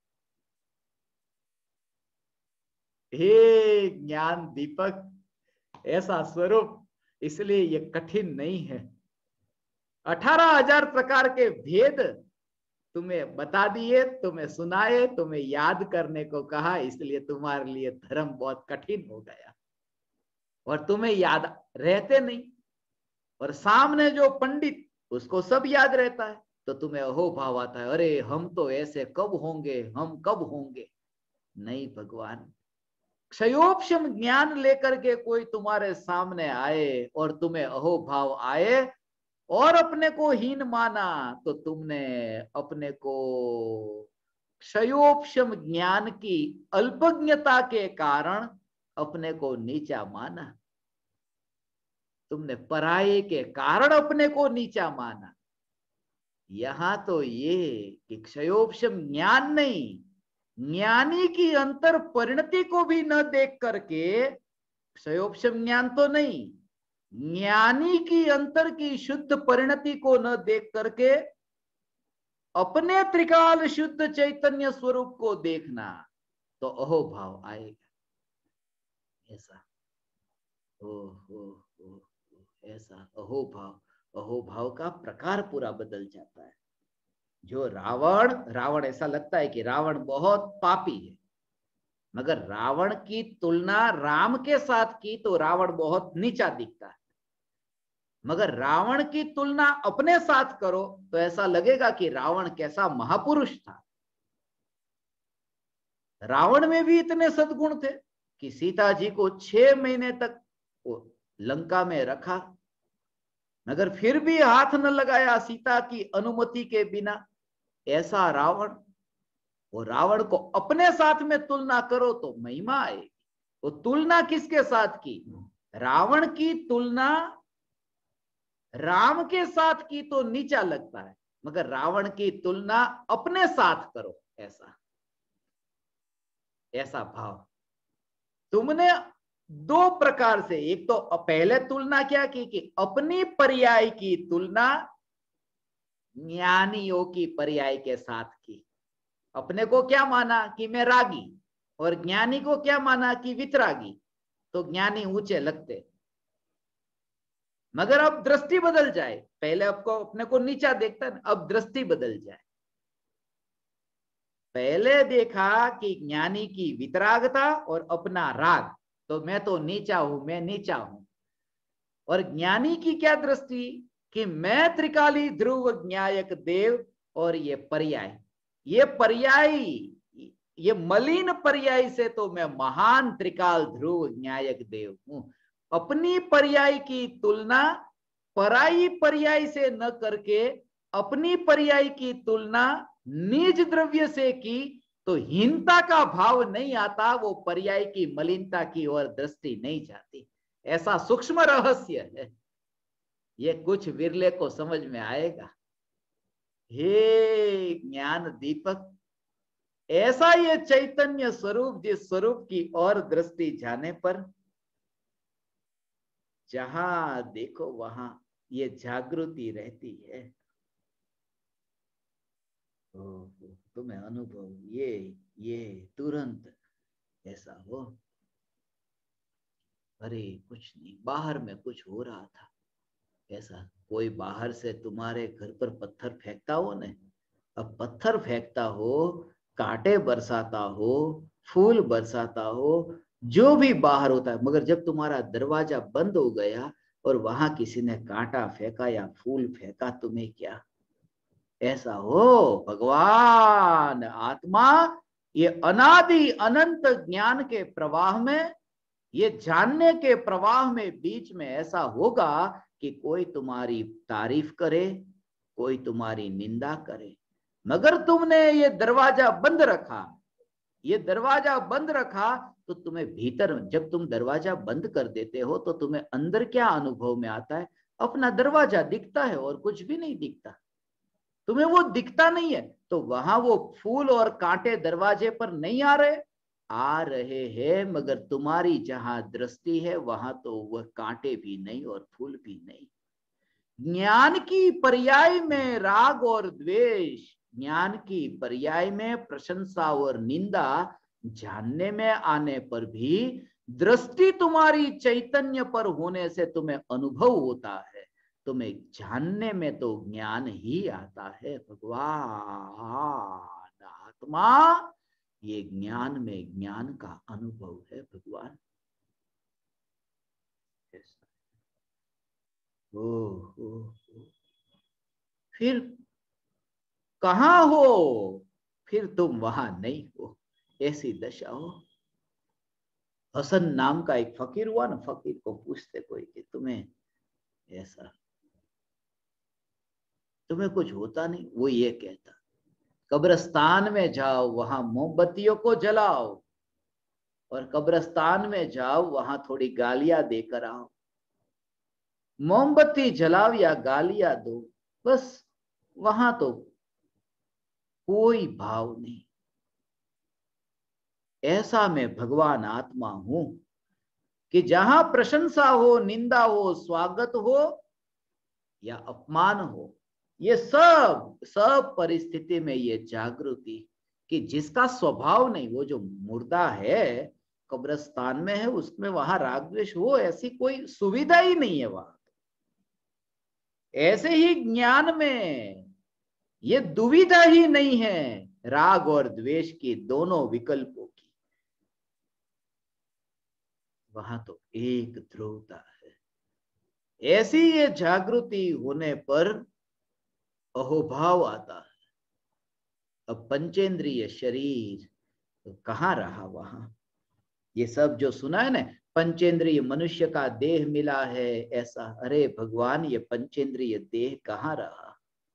हे ज्ञान दीपक, ऐसा स्वरूप, इसलिए ये कठिन नहीं है। अठारह हजार प्रकार के भेद तुम्हें बता दिए, तुम्हें सुनाए, तुम्हें याद करने को कहा, इसलिए तुम्हारे लिए धर्म बहुत कठिन हो गया और तुम्हें याद रहते नहीं। और सामने जो पंडित, उसको सब याद रहता है, तो तुम्हें अहो भाव आता है, अरे हम तो ऐसे कब होंगे, हम कब होंगे। नहीं भगवान, क्षयोपशम ज्ञान लेकर के कोई तुम्हारे सामने आए और तुम्हें अहो भाव आए और अपने को हीन माना, तो तुमने अपने को क्षयोपशम ज्ञान की अल्पज्ञता के कारण अपने को नीचा माना, तुमने पराये के कारण अपने को नीचा माना। यहां तो ये कि क्षयोपशम ज्ञान नहीं, ज्ञानी की अंतर परिणति को भी न देख करके, क्षयोपशम ज्ञान तो नहीं, ज्ञानी की अंतर की शुद्ध परिणति को न देख करके अपने त्रिकाल शुद्ध चैतन्य स्वरूप को देखना, तो अहो भाव आएगा। ऐसा ओ हो हो ऐसा अहो भाव, अहो भाव का प्रकार पूरा बदल जाता है। जो रावण रावण ऐसा लगता है कि रावण बहुत पापी है, मगर रावण की तुलना राम के साथ की तो रावण बहुत नीचा दिखता है। मगर रावण की तुलना अपने साथ करो तो ऐसा लगेगा कि रावण कैसा महापुरुष था। रावण में भी इतने सद्गुण थे कि सीता जी को छह महीने तक वो लंका में रखा, मगर फिर भी हाथ न लगाया सीता की अनुमति के बिना। ऐसा रावण, वो रावण को अपने साथ में तुलना करो तो महिमा आएगी। वो तुलना किसके साथ की? रावण की तुलना राम के साथ की तो नीचा लगता है, मगर रावण की तुलना अपने साथ करो, ऐसा ऐसा भाव। तुमने दो प्रकार से, एक तो पहले तुलना क्या की कि अपनी पर्याय की तुलना ज्ञानियों की पर्याय के साथ की। अपने को क्या माना कि मैं रागी, और ज्ञानी को क्या माना कि वितरागी, तो ज्ञानी ऊंचे लगते। मगर अब दृष्टि बदल जाए, पहले आपको अपने को नीचा देखता है, अब दृष्टि बदल जाए। पहले देखा कि ज्ञानी की वितरागता और अपना राग, तो मैं तो नीचा हूं, मैं नीचा हूं। और ज्ञानी की क्या दृष्टि कि मैं त्रिकाली ध्रुव ज्ञायक देव, और ये पर्याय, ये पर्याय, ये मलिन पर्याय से तो मैं महान त्रिकाल ध्रुव न्यायक देव हूं। अपनी पर्याय की तुलना पराई पर्याय से न करके अपनी पर्याय की तुलना निज द्रव्य से की, तो हीनता का भाव नहीं आता, वो पर्याय की मलिनता की ओर दृष्टि नहीं जाती। ऐसा सूक्ष्म रहस्य है, ये कुछ विरले को समझ में आएगा। हे ज्ञान दीपक, ऐसा ये चैतन्य स्वरूप, जिस स्वरूप की ओर दृष्टि जाने पर जहां देखो वहां ये जागृति रहती है। तुम्हें अनुभव ये ये तुरंत ऐसा हो, अरे कुछ नहीं, बाहर में कुछ हो रहा था ऐसा। कोई बाहर से तुम्हारे घर पर पत्थर फेंकता हो न, अब पत्थर फेंकता हो, कांटे बरसाता हो, फूल बरसाता हो, जो भी बाहर होता है, मगर जब तुम्हारा दरवाजा बंद हो गया और वहां किसी ने कांटा फेंका या फूल फेंका, तुम्हें क्या ऐसा हो? भगवान आत्मा ये अनादि अनंत ज्ञान के प्रवाह में, ये जानने के प्रवाह में बीच में ऐसा होगा कि कोई तुम्हारी तारीफ करे, कोई तुम्हारी निंदा करे, मगर तुमने ये दरवाजा बंद रखा, ये दरवाजा बंद रखा, तो तुम्हें भीतर, जब तुम दरवाजा बंद कर देते हो तो तुम्हें अंदर क्या अनुभव में आता है? अपना दरवाजा दिखता है और कुछ भी नहीं दिखता। तुम्हें वो दिखता नहीं है, तो वहां वो फूल और कांटे दरवाजे पर नहीं आ रहे, आ रहे हैं, मगर तुम्हारी जहां दृष्टि है वहां तो वह कांटे भी नहीं और फूल भी नहीं। ज्ञान की पर्याय में राग और द्वेष, ज्ञान की पर्याय में प्रशंसा और निंदा, जानने में आने पर भी दृष्टि तुम्हारी चैतन्य पर होने से तुम्हें अनुभव होता है, तुम्हें जानने में तो ज्ञान ही आता है। भगवान आत्मा, ये ज्ञान में ज्ञान का अनुभव है भगवान। ओ, ओ, ओ। फिर कहां हो? फिर तुम वहां नहीं हो, ऐसी दशा हो। हसन नाम का एक फकीर हुआ ना, फकीर को पूछते कोई कि तुम्हें ऐसा, तुम्हें कुछ होता नहीं? वो ये कहता, कब्रिस्तान में जाओ, वहां मोमबत्तियों को जलाओ, और कब्रिस्तान में जाओ, वहां थोड़ी गालियां देकर आओ। मोमबत्ती जलाओ या गालियां दो, बस वहां तो कोई भाव नहीं। ऐसा मैं भगवान आत्मा हूं कि जहां प्रशंसा हो, निंदा हो, स्वागत हो या अपमान हो, ये सब सब परिस्थिति में ये जागृति कि जिसका स्वभाव नहीं, वो जो मुर्दा है कब्रिस्तान में है, उसमें वहां राग द्वेष हो ऐसी कोई सुविधा ही नहीं है वहां। ऐसे ही ज्ञान में ये दुविधा ही नहीं है राग और द्वेष की, दोनों विकल्पों की। वहां तो एक ध्रुवता है। ऐसी ये जागृति होने पर अहोभाव आता है। अब पंचेंद्रिय शरीर तो कहाँ रहा वहां? ये सब जो सुना है ना, पंचेंद्रिय मनुष्य का देह मिला है ऐसा, अरे भगवान ये पंचेंद्रिय देह कहाँ रहा?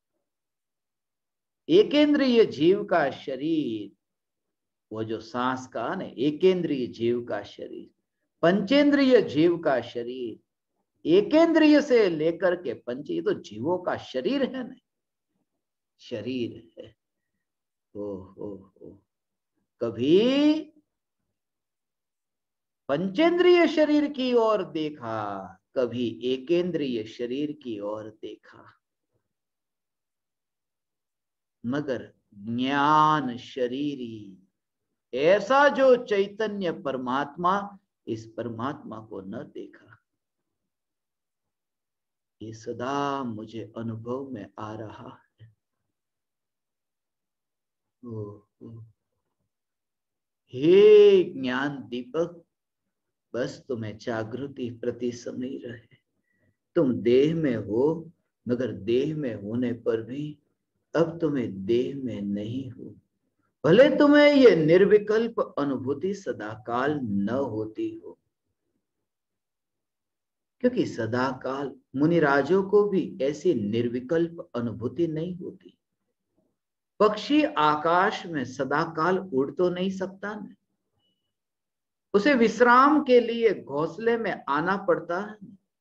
एकेंद्रिय जीव का शरीर, वो जो सांस का ना, एकेंद्रिय जीव का शरीर, पंचेंद्रिय जीव का शरीर, एकेंद्रिय से लेकर के पंच, ये तो जीवों का शरीर है ना, शरीर है। ओ हो हो, कभी पंचेंद्रिय शरीर की ओर देखा, कभी एकेंद्रिय शरीर की ओर देखा, मगर ज्ञान शरीरी, ऐसा जो चैतन्य परमात्मा, इस परमात्मा को न देखा। ये सदा मुझे अनुभव में आ रहा है। ओ, ओ। हे ज्ञान दीपक, बस तुम्हें जागृति प्रति समय रहे। तुम देह में हो, मगर देह में होने पर भी अब तुम्हें देह में नहीं हो। भले तुम्हें ये निर्विकल्प अनुभूति सदाकाल न होती हो, क्योंकि सदाकाल मुनिराजों को भी ऐसी निर्विकल्प अनुभूति नहीं होती। पक्षी आकाश में सदाकाल उड़ तो नहीं सकता न, उसे विश्राम के लिए घोंसले में आना पड़ता है।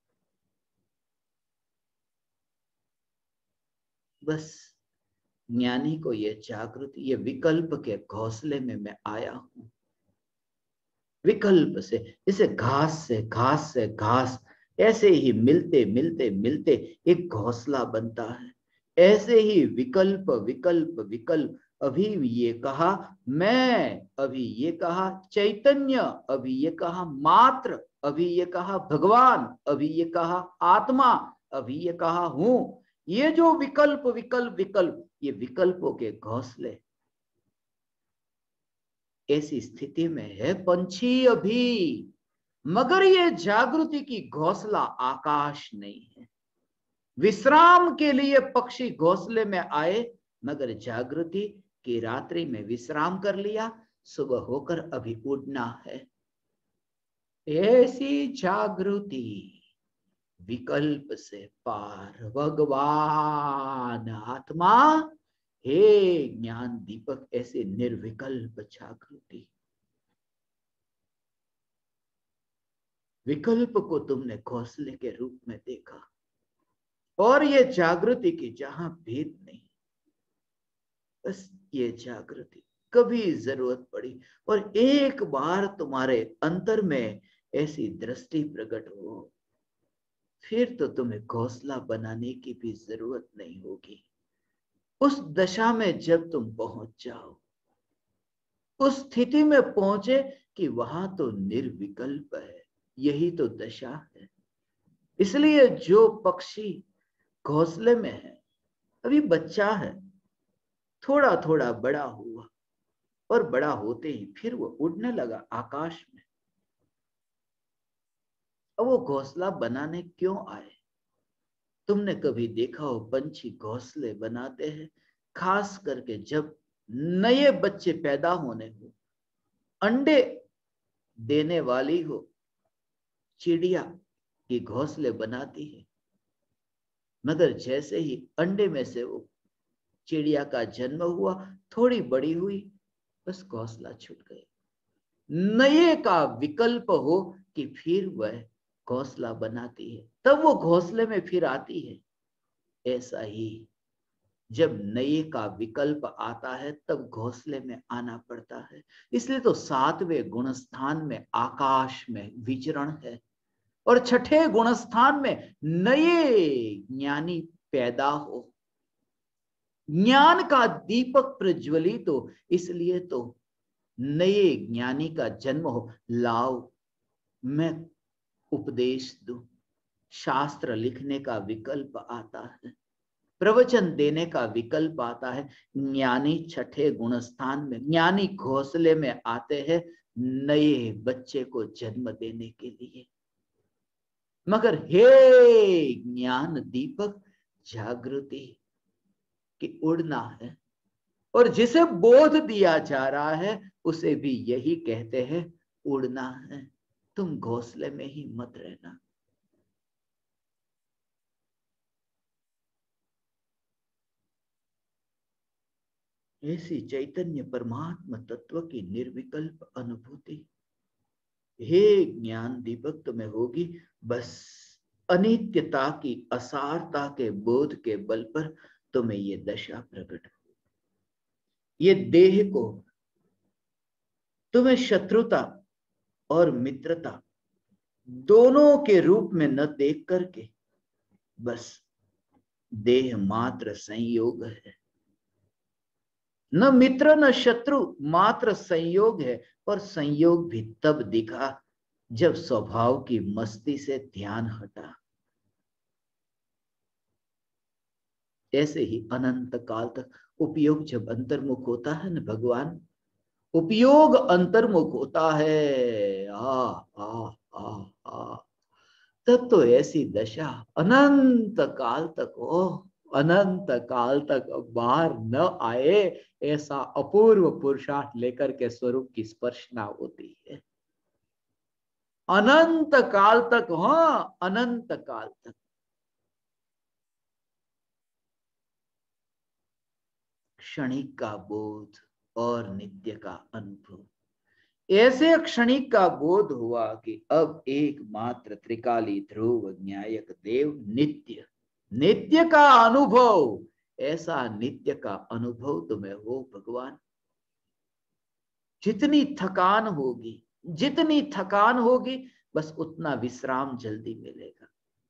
बस ज्ञानी को ये जागृति, ये विकल्प के घोंसले में मैं आया हूं। विकल्प से, जैसे घास से घास से घास, ऐसे ही मिलते मिलते मिलते एक घोंसला बनता है। ऐसे ही विकल्प विकल्प विकल्प, अभी ये कहा मैं, अभी ये कहा चैतन्य, अभी ये कहा मात्र, अभी ये कहा भगवान, अभी ये कहा आत्मा, अभी ये कहा हूं। ये जो विकल्प विकल्प विकल्प, ये विकल्पों के घोंसले। ऐसी स्थिति में है पंछी अभी, मगर ये जागृति की घोंसला आकाश नहीं है। विश्राम के लिए पक्षी घोंसले में आए, मगर जागृति की रात्रि में विश्राम कर लिया, सुबह होकर अभी उड़ना है। ऐसी जागृति विकल्प से पार, भगवान आत्मा, हे ज्ञान दीपक, ऐसे निर्विकल्प जागृति। विकल्प को तुमने घोंसले के रूप में देखा, और ये जागृति की जहां भेद नहीं, बस ये जागृति कभी जरूरत पड़ी और एक बार तुम्हारे अंतर में ऐसी दृष्टि प्रकट हो, फिर तो तुम्हें घोंसला बनाने की भी जरूरत नहीं होगी। उस दशा में जब तुम पहुंच जाओ, उस स्थिति में पहुंचे कि वहां तो निर्विकल्प है, यही तो दशा है। इसलिए जो पक्षी घोंसले में है, अभी बच्चा है, थोड़ा थोड़ा बड़ा हुआ और बड़ा होते ही फिर वो उड़ने लगा आकाश में। अब वो घोंसला बनाने क्यों आए? तुमने कभी देखा हो पंछी घोंसले बनाते हैं खास करके जब नए बच्चे पैदा होने हो, अंडे देने वाली हो चिड़िया की घोंसले बनाती है, मगर जैसे ही अंडे में से वो चिड़िया का जन्म हुआ, थोड़ी बड़ी हुई, बस घोंसला छूट गया। नए का विकल्प हो कि फिर वह घोंसला बनाती है, तब वो घोंसले में फिर आती है। ऐसा ही जब नए का विकल्प आता है तब घोंसले में आना पड़ता है। इसलिए तो सातवें गुणस्थान में आकाश में विचरण है और छठे गुणस्थान में नए ज्ञानी पैदा हो, ज्ञान का दीपक प्रज्वलित हो। इसलिए तो नए ज्ञानी का जन्म हो। लाओ मैं उपदेश दूं, शास्त्र लिखने का विकल्प आता है, प्रवचन देने का विकल्प आता है। ज्ञानी छठे गुणस्थान में, ज्ञानी घोंसले में आते हैं नए बच्चे को जन्म देने के लिए। मगर हे ज्ञान दीपक जागृति कि उड़ना है, और जिसे बोध दिया जा रहा है उसे भी यही कहते हैं उड़ना है, तुम घोंसले में ही मत रहना। ऐसी चैतन्य परमात्मा तत्व की निर्विकल्प अनुभूति हे ज्ञान दीपक तुम्हें होगी। बस अनित्यता की असारता के बोध के बल पर तुम्हें ये दशा प्रकट हो। ये देह को तुम्हें शत्रुता और मित्रता दोनों के रूप में न देख करके बस देह मात्र संयोग है, न मित्र न शत्रु, मात्र संयोग है। और संयोग भी तब दिखा जब स्वभाव की मस्ती से ध्यान हटा। ऐसे ही अनंत काल तक उपयोग जब अंतर्मुख होता है न भगवान, उपयोग अंतर्मुख होता है, आ आ आ आ तब तो ऐसी दशा अनंत काल तक हो, अनंत काल तक बाहर न आए ऐसा अपूर्व पुरुषार्थ लेकर के स्वरूप की स्पर्शना होती है। अनंत काल तक, हाँ अनंत काल तक क्षणिक का बोध और नित्य का अनुभव। ऐसे क्षणिक का बोध हुआ कि अब एकमात्र त्रिकाली ध्रुव न्यायक देव नित्य, नित्य का अनुभव, ऐसा नित्य का अनुभव तुम्हें हो भगवान। जितनी थकान होगी, जितनी थकान होगी बस उतना विश्राम जल्दी मिलेगा।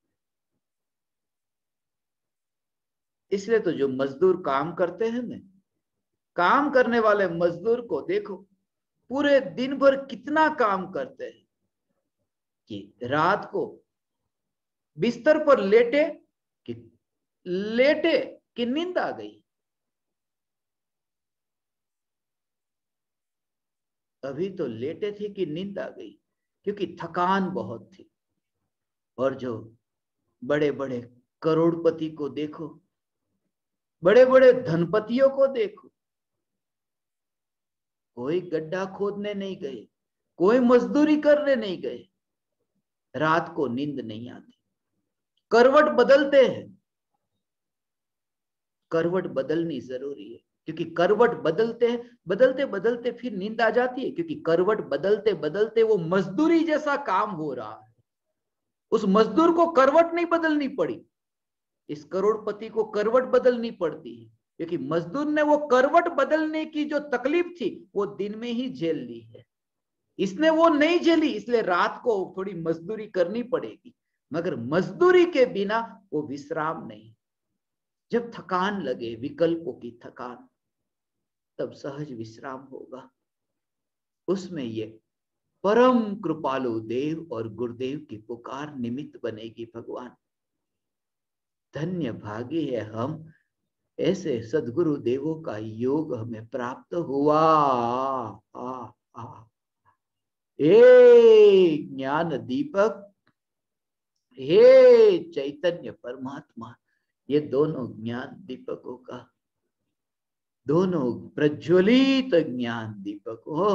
इसलिए तो जो मजदूर काम करते हैं ना, काम करने वाले मजदूर को देखो पूरे दिन भर कितना काम करते हैं कि रात को बिस्तर पर लेटे कि लेटे कि नींद आ गई। अभी तो लेटे थे कि नींद आ गई, क्योंकि थकान बहुत थी। और जो बड़े बड़े करोड़पति को देखो, बड़े बड़े धनपतियों को देखो, कोई गड्ढा खोदने नहीं गए, कोई मजदूरी करने नहीं गए, रात को नींद नहीं आती, करवट बदलते हैं। करवट बदलनी जरूरी है, क्योंकि करवट बदलते हैं, बदलते बदलते फिर नींद आ जाती है, क्योंकि करवट बदलते बदलते वो मजदूरी जैसा काम हो रहा है। उस मजदूर को करवट नहीं बदलनी पड़ी, इस करोड़पति को करवट बदलनी पड़ती है, क्योंकि मजदूर ने वो करवट बदलने की जो तकलीफ थी वो दिन में ही झेल ली है, इसने वो नहीं झेली, इसलिए रात को थोड़ी मजदूरी करनी पड़ेगी। मगर मजदूरी के बिना वो विश्राम नहीं। जब थकान लगे, विकल्पों की थकान, तब सहज विश्राम होगा। उसमें ये परम कृपालु देव और गुरुदेव की पुकार निमित्त बनेगी। भगवान धन्य भागी है हम, ऐसे सदगुरु देवों का योग हमें प्राप्त हुआ। आ, आ, हे ज्ञान दीपक, हे चैतन्य परमात्मा, ये दोनों ज्ञान दीपकों का, दोनों प्रज्वलित ज्ञान दीपक हो,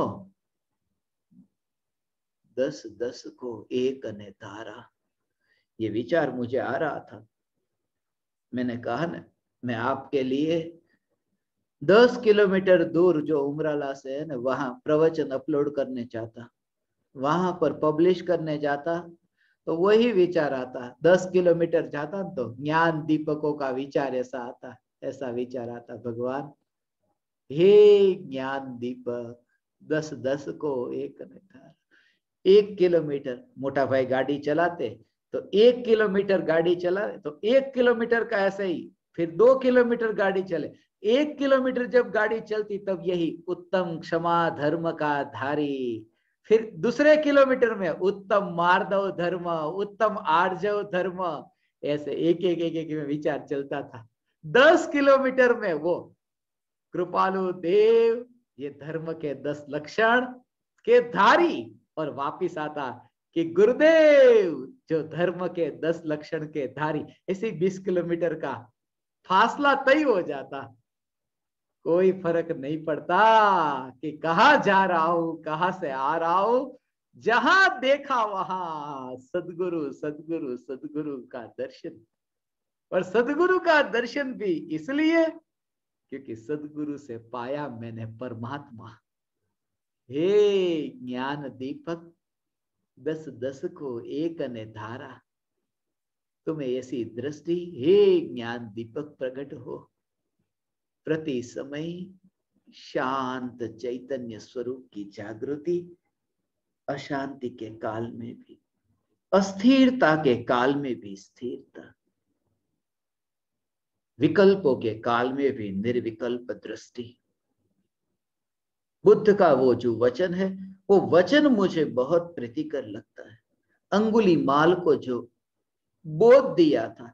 दस दस को एक ने तारा। ये विचार मुझे आ रहा था, मैंने कहा ना, मैं आपके लिए दस किलोमीटर दूर जो उमराला से है ना, वहां प्रवचन अपलोड करने चाहता, वहां पर पब्लिश करने जाता, तो वही विचार आता। दस किलोमीटर जाता तो ज्ञान दीपकों का विचार ऐसा आता, ऐसा विचार आता। भगवान हे ज्ञान दीपक, दस दस को एक ने तारा। एक किलोमीटर मोटा भाई गाड़ी चलाते तो एक किलोमीटर गाड़ी चला तो एक किलोमीटर का ऐसे ही, फिर दो किलोमीटर गाड़ी चले, एक किलोमीटर जब गाड़ी चलती तब यही उत्तम क्षमा धर्म का धारी, फिर दूसरे किलोमीटर में उत्तम मार्दव धर्म, उत्तम आर्जव धर्म, ऐसे एक एक एक एक में विचार चलता था। दस किलोमीटर में वो कृपालु देव ये धर्म के दस लक्षण के धारी, और वापिस आता कि गुरुदेव जो धर्म के दस लक्षण के धारी। ऐसे बीस किलोमीटर का फासला तय हो जाता, कोई फर्क नहीं पड़ता कि कहां जा रहा हूं, कहां से आ रहा हूं, जहां देखा वहां सदगुरु सदगुरु सदगुरु का दर्शन। और सदगुरु का दर्शन भी इसलिए क्योंकि सदगुरु से पाया मैंने परमात्मा। हे ज्ञान दीपक, दस दस को एक ने धारा, तुम्हें ऐसी दृष्टि हे ज्ञान दीपक प्रकट हो। प्रति समय शांत चैतन्य स्वरूप की जागृति, अशांति के काल में भी, अस्थिरता के काल में भी स्थिरता, विकल्पों के काल में भी निर्विकल्प दृष्टि। बुद्ध का वो जो वचन है, वो वचन मुझे बहुत प्रीतिकर लगता है। अंगुली माल को जो बोध दिया था,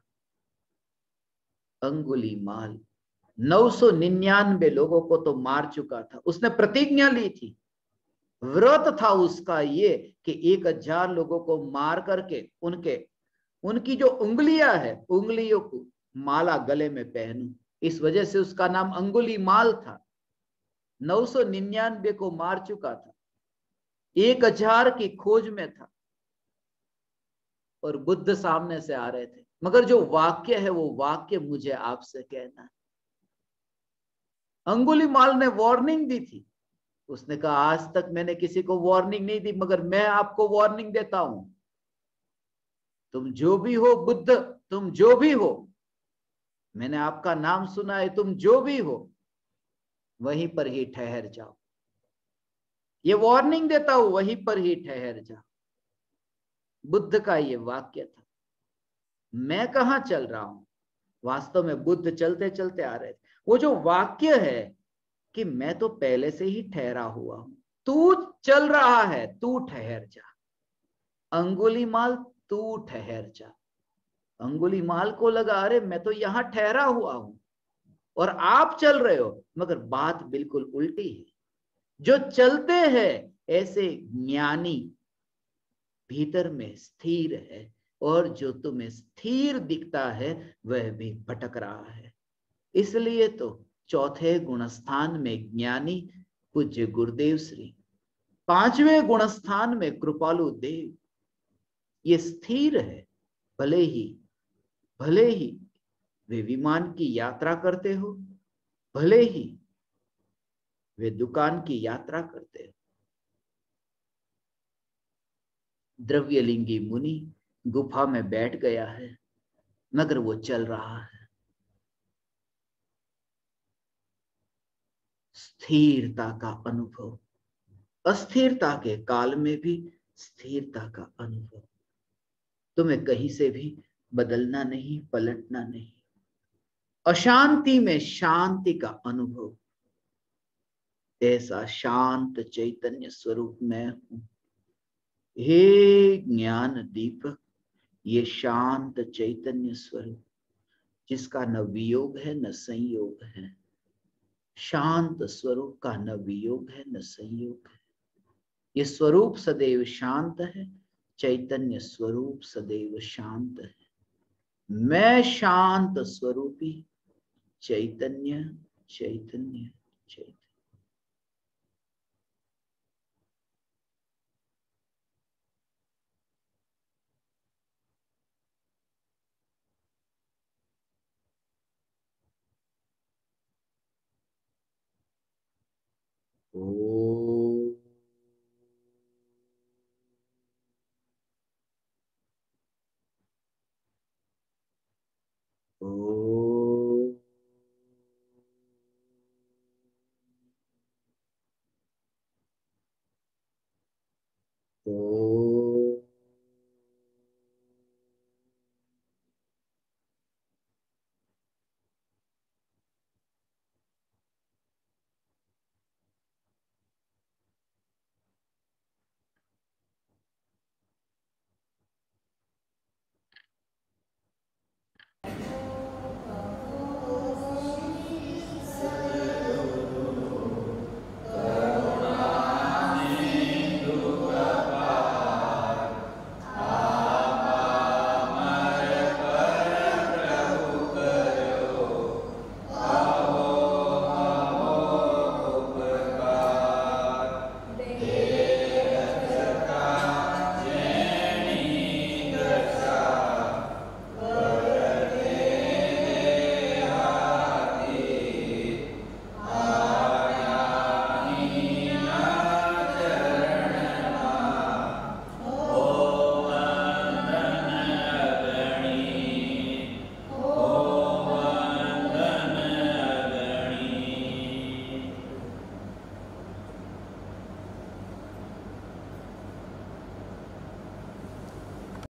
अंगुली माल नौ सौ निन्यानवे लोगों को तो मार चुका था, उसने प्रतिज्ञा ली थी, व्रत था उसका ये कि एक हजार लोगों को मार करके उनके उनकी जो उंगलियां है, उंगलियों को माला गले में पहनूं। इस वजह से उसका नाम अंगुली माल था। नौ सौ निन्यानवे को मार चुका था, एक हजार की खोज में था, और बुद्ध सामने से आ रहे थे। मगर जो वाक्य है वो वाक्य मुझे आपसे कहना है। अंगुली माल ने वार्निंग दी थी, उसने कहा आज तक मैंने किसी को वार्निंग नहीं दी, मगर मैं आपको वार्निंग देता हूं, तुम जो भी हो बुद्ध, तुम जो भी हो, मैंने आपका नाम सुना है, तुम जो भी हो वहीं पर ही ठहर जाओ। ये वार्निंग देता हूं, वहीं पर ही ठहर जाओ। बुद्ध का ये वाक्य था। मैं कहां चल रहा हूं, वास्तव में बुद्ध चलते चलते आ रहे थे। वो जो वाक्य है कि मैं तो पहले से ही ठहरा हुआ हूं, तू चल रहा है, तू ठहर जा। अंगुलीमाल तू ठहर जा। अंगुलीमाल को लगा अरे मैं तो यहां ठहरा हुआ हूं और आप चल रहे हो, मगर बात बिल्कुल उल्टी है। जो चलते हैं ऐसे ज्ञानी भीतर में स्थिर है, और जो तुम्हें स्थिर दिखता है वह भी भटक रहा है। इसलिए तो चौथे गुणस्थान में ज्ञानी पूज्य गुरुदेव श्री, पांचवें गुणस्थान में कृपालु देव, ये स्थिर है। भले ही भले ही वे विमान की यात्रा करते हो, भले ही वे दुकान की यात्रा करते हो। द्रव्यलिंगी मुनि गुफा में बैठ गया है, मगर वो चल रहा है। स्थिरता का अनुभव, अस्थिरता के काल में भी स्थिरता का अनुभव। तुम्हें कहीं से भी बदलना नहीं, पलटना नहीं। अशांति में शांति का अनुभव। ऐसा शांत चैतन्य स्वरूप मैं हूं। हे ज्ञान दीपक, ये शांत चैतन्य स्वरूप जिसका न वियोग है न संयोग है, शांत स्वरूप का न वियोग है न संयोग है। ये स्वरूप सदैव शांत है, चैतन्य स्वरूप सदैव शांत है। मैं शांत स्वरूपी चैतन्य चैतन्य चैतन्य। ओ